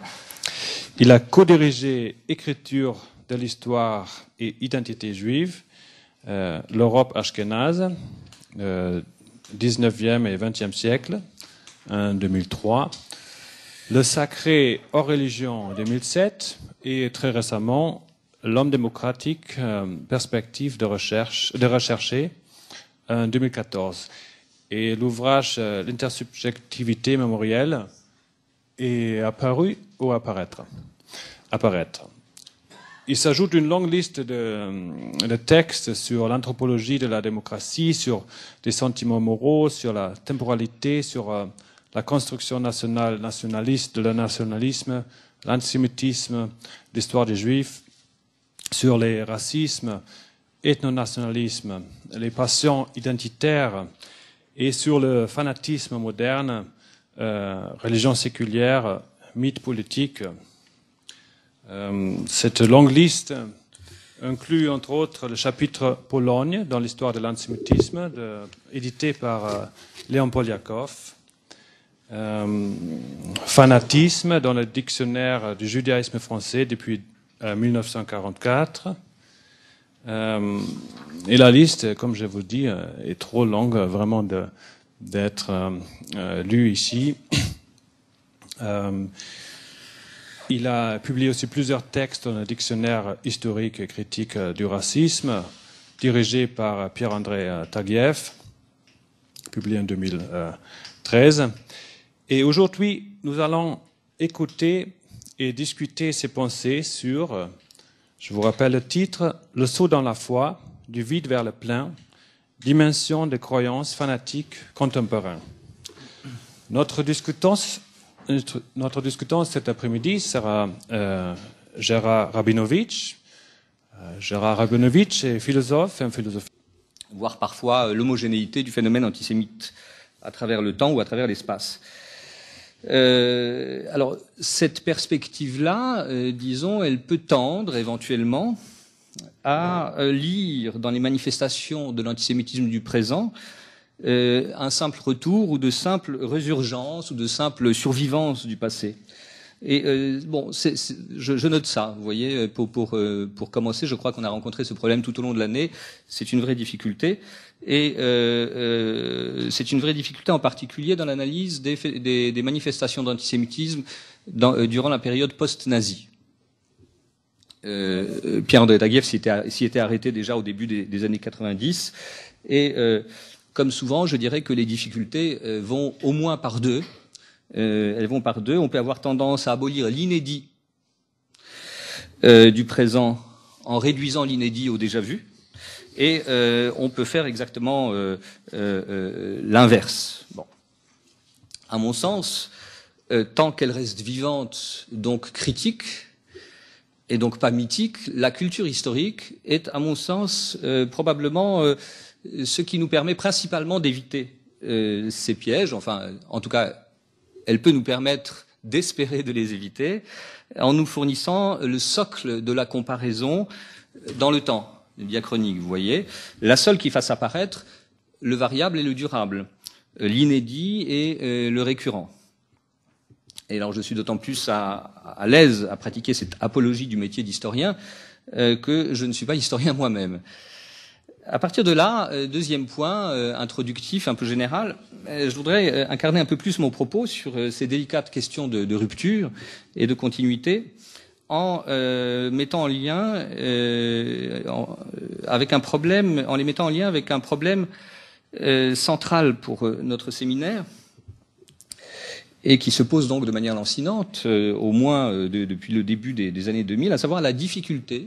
Il a co-dirigé Écriture de l'histoire et identité juive, euh, l'Europe ashkénaze, euh, dix-neuvième et vingtième siècle, en deux mille trois, le sacré hors religion en deux mille sept, et très récemment, l'homme démocratique, euh, perspective de recherche, de rechercher, en deux mille quatorze. Et l'ouvrage euh, L'intersubjectivité mémorielle est apparu ou apparaître. apparaître. Il s'ajoute une longue liste de, de textes sur l'anthropologie de la démocratie, sur les sentiments moraux, sur la temporalité, sur euh, la construction nationale, nationaliste, de le nationalisme, l'antisémitisme, l'histoire des Juifs, sur les racismes, ethnonationalisme, les passions identitaires et sur le fanatisme moderne, euh, religion séculière, mythe politique. Euh, cette longue liste inclut entre autres le chapitre Pologne dans l'histoire de l'antisémitisme, de, édité par euh, Léon Poliakov, euh, fanatisme dans le dictionnaire du judaïsme français depuis euh, mille neuf cent quarante-quatre. Euh, et la liste, comme je vous dis, euh, est trop longue vraiment de, d'être euh, euh, lue ici. Euh, Il a publié aussi plusieurs textes dans le dictionnaire historique et critique du racisme, dirigé par Pierre-André Taguieff, publié en deux mille treize. Et aujourd'hui, nous allons écouter et discuter ses pensées sur, je vous rappelle le titre, Le saut dans la foi, du vide vers le plein, dimension des croyances fanatiques contemporaines. Notre discutant Notre discutant cet après-midi sera euh, Gérard Rabinovitch. Euh, Gérard Rabinovitch est philosophe et un philosophe. Voire parfois euh, l'homogénéité du phénomène antisémite à travers le temps ou à travers l'espace. Euh, alors, cette perspective-là, euh, disons, elle peut tendre éventuellement à euh, lire dans les manifestations de l'antisémitisme du présent Euh, un simple retour ou de simple résurgence ou de simple survivance du passé. Et euh, bon, c'est, c'est, je, je note ça. Vous voyez, pour pour euh, pour commencer, je crois qu'on a rencontré ce problème tout au long de l'année. C'est une vraie difficulté, et euh, euh, c'est une vraie difficulté en particulier dans l'analyse des des, des manifestations d'antisémitisme dans, euh, durant la période post-nazie. Euh, Pierre-André Taguieff s'y était, s'y était arrêté déjà au début des, des années quatre-vingt-dix, et euh, comme souvent, je dirais que les difficultés euh, vont au moins par deux. Euh, elles vont par deux. On peut avoir tendance à abolir l'inédit euh, du présent en réduisant l'inédit au déjà vu, et euh, on peut faire exactement euh, euh, l'inverse. Bon, à mon sens, euh, tant qu'elle reste vivante, donc critique, et donc pas mythique, la culture historique est, à mon sens, euh, probablement euh, ce qui nous permet principalement d'éviter euh, ces pièges. Enfin, en tout cas, elle peut nous permettre d'espérer de les éviter en nous fournissant le socle de la comparaison dans le temps, diachronique, vous voyez, la seule qui fasse apparaître le variable et le durable, l'inédit et euh, le récurrent. Et alors je suis d'autant plus à, à l'aise à pratiquer cette apologie du métier d'historien euh, que je ne suis pas historien moi-même. À partir de là, euh, deuxième point euh, introductif, un peu général, euh, je voudrais euh, incarner un peu plus mon propos sur euh, ces délicates questions de, de rupture et de continuité en euh, mettant en lien euh, en, avec un problème, en les mettant en lien avec un problème euh, central pour euh, notre séminaire et qui se pose donc de manière lancinante, euh, au moins euh, de, depuis le début des, des années deux mille, à savoir la difficulté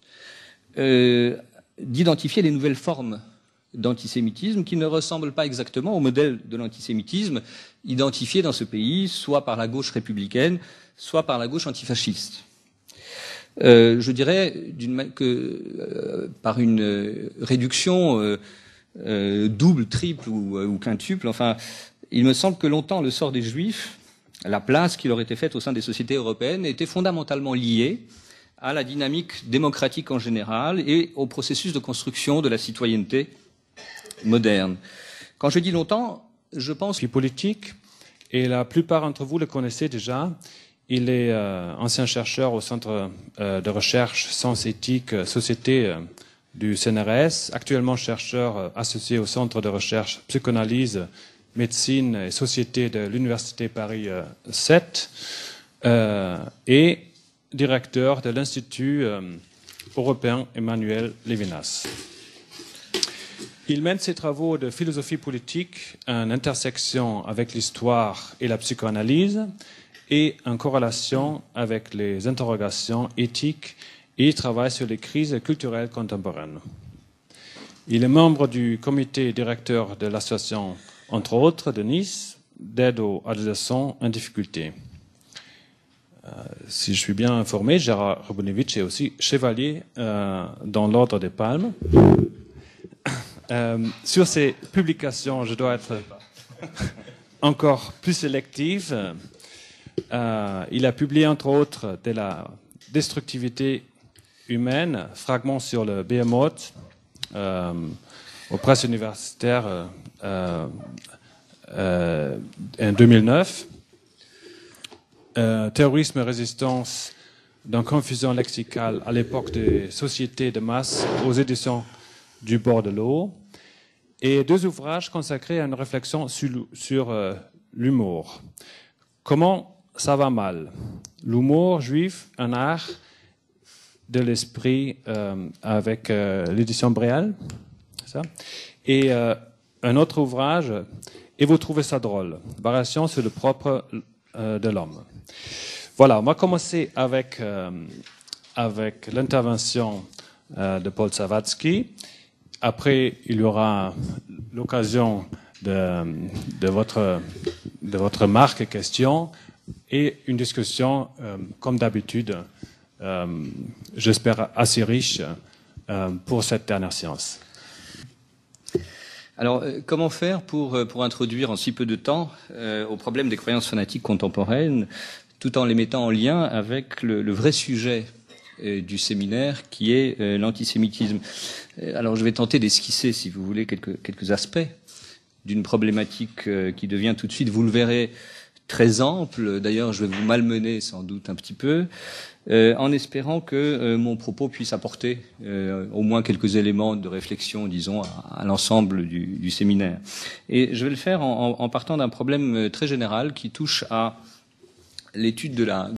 euh, d'identifier les nouvelles formes d'antisémitisme qui ne ressemblent pas exactement au modèle de l'antisémitisme identifié dans ce pays, soit par la gauche républicaine, soit par la gauche antifasciste. Euh, je dirais d'une, que euh, par une euh, réduction euh, euh, double, triple ou, ou quintuple, enfin, il me semble que longtemps le sort des Juifs, la place qui leur était faite au sein des sociétés européennes, était fondamentalement liée à la dynamique démocratique en général et au processus de construction de la citoyenneté moderne. Quand je dis longtemps, je pense... Puis politique, et la plupart d'entre vous le connaissez déjà. Il est euh, ancien chercheur au Centre euh, de recherche Sens Éthique Société euh, du C N R S, actuellement chercheur euh, associé au Centre de recherche Psychanalyse, Médecine et Société de l'Université Paris euh, sept, euh, et directeur de l'Institut euh, européen Emmanuel Levinas. Il mène ses travaux de philosophie politique en intersection avec l'histoire et la psychanalyse et en corrélation avec les interrogations éthiques, et il travaille sur les crises culturelles contemporaines. Il est membre du comité directeur de l'association, entre autres, de Nice, d'aide aux adolescents en difficulté. Euh, si je suis bien informé, Gérard Rabunevitch est aussi chevalier euh, dans l'ordre des Palmes. Euh, sur ces publications, je dois être encore plus sélectif. Euh, il a publié, entre autres, de la destructivité humaine, fragments sur le Behemoth, euh, aux presses universitaires euh, euh, euh, en deux mille neuf. Euh, terrorisme et résistance dans confusion lexicale à l'époque des sociétés de masse aux éditions du bord de l'eau, et deux ouvrages consacrés à une réflexion sur, sur euh, l'humour. Comment ça va mal? L'humour juif, un art de l'esprit euh, avec euh, l'édition Bréal, ça. Et euh, un autre ouvrage, et vous trouvez ça drôle, variation sur le propre euh, de l'homme. Voilà, on va commencer avec, euh, avec l'intervention euh, de Paul Savatsky. Après, il y aura l'occasion de, de, votre, de votre marque et question et une discussion, euh, comme d'habitude, euh, j'espère assez riche euh, pour cette dernière séance. Alors, euh, comment faire pour, pour introduire en si peu de temps euh, au problème des croyances fanatiques contemporaines, tout en les mettant en lien avec le, le vrai sujet euh, du séminaire, qui est euh, l'antisémitisme. Euh, alors, je vais tenter d'esquisser, si vous voulez, quelques, quelques aspects d'une problématique euh, qui devient tout de suite, vous le verrez, très ample. D'ailleurs, je vais vous malmener sans doute un petit peu, euh, en espérant que euh, mon propos puisse apporter euh, au moins quelques éléments de réflexion, disons, à, à l'ensemble du, du séminaire. Et je vais le faire en, en partant d'un problème très général qui touche à l'étude de la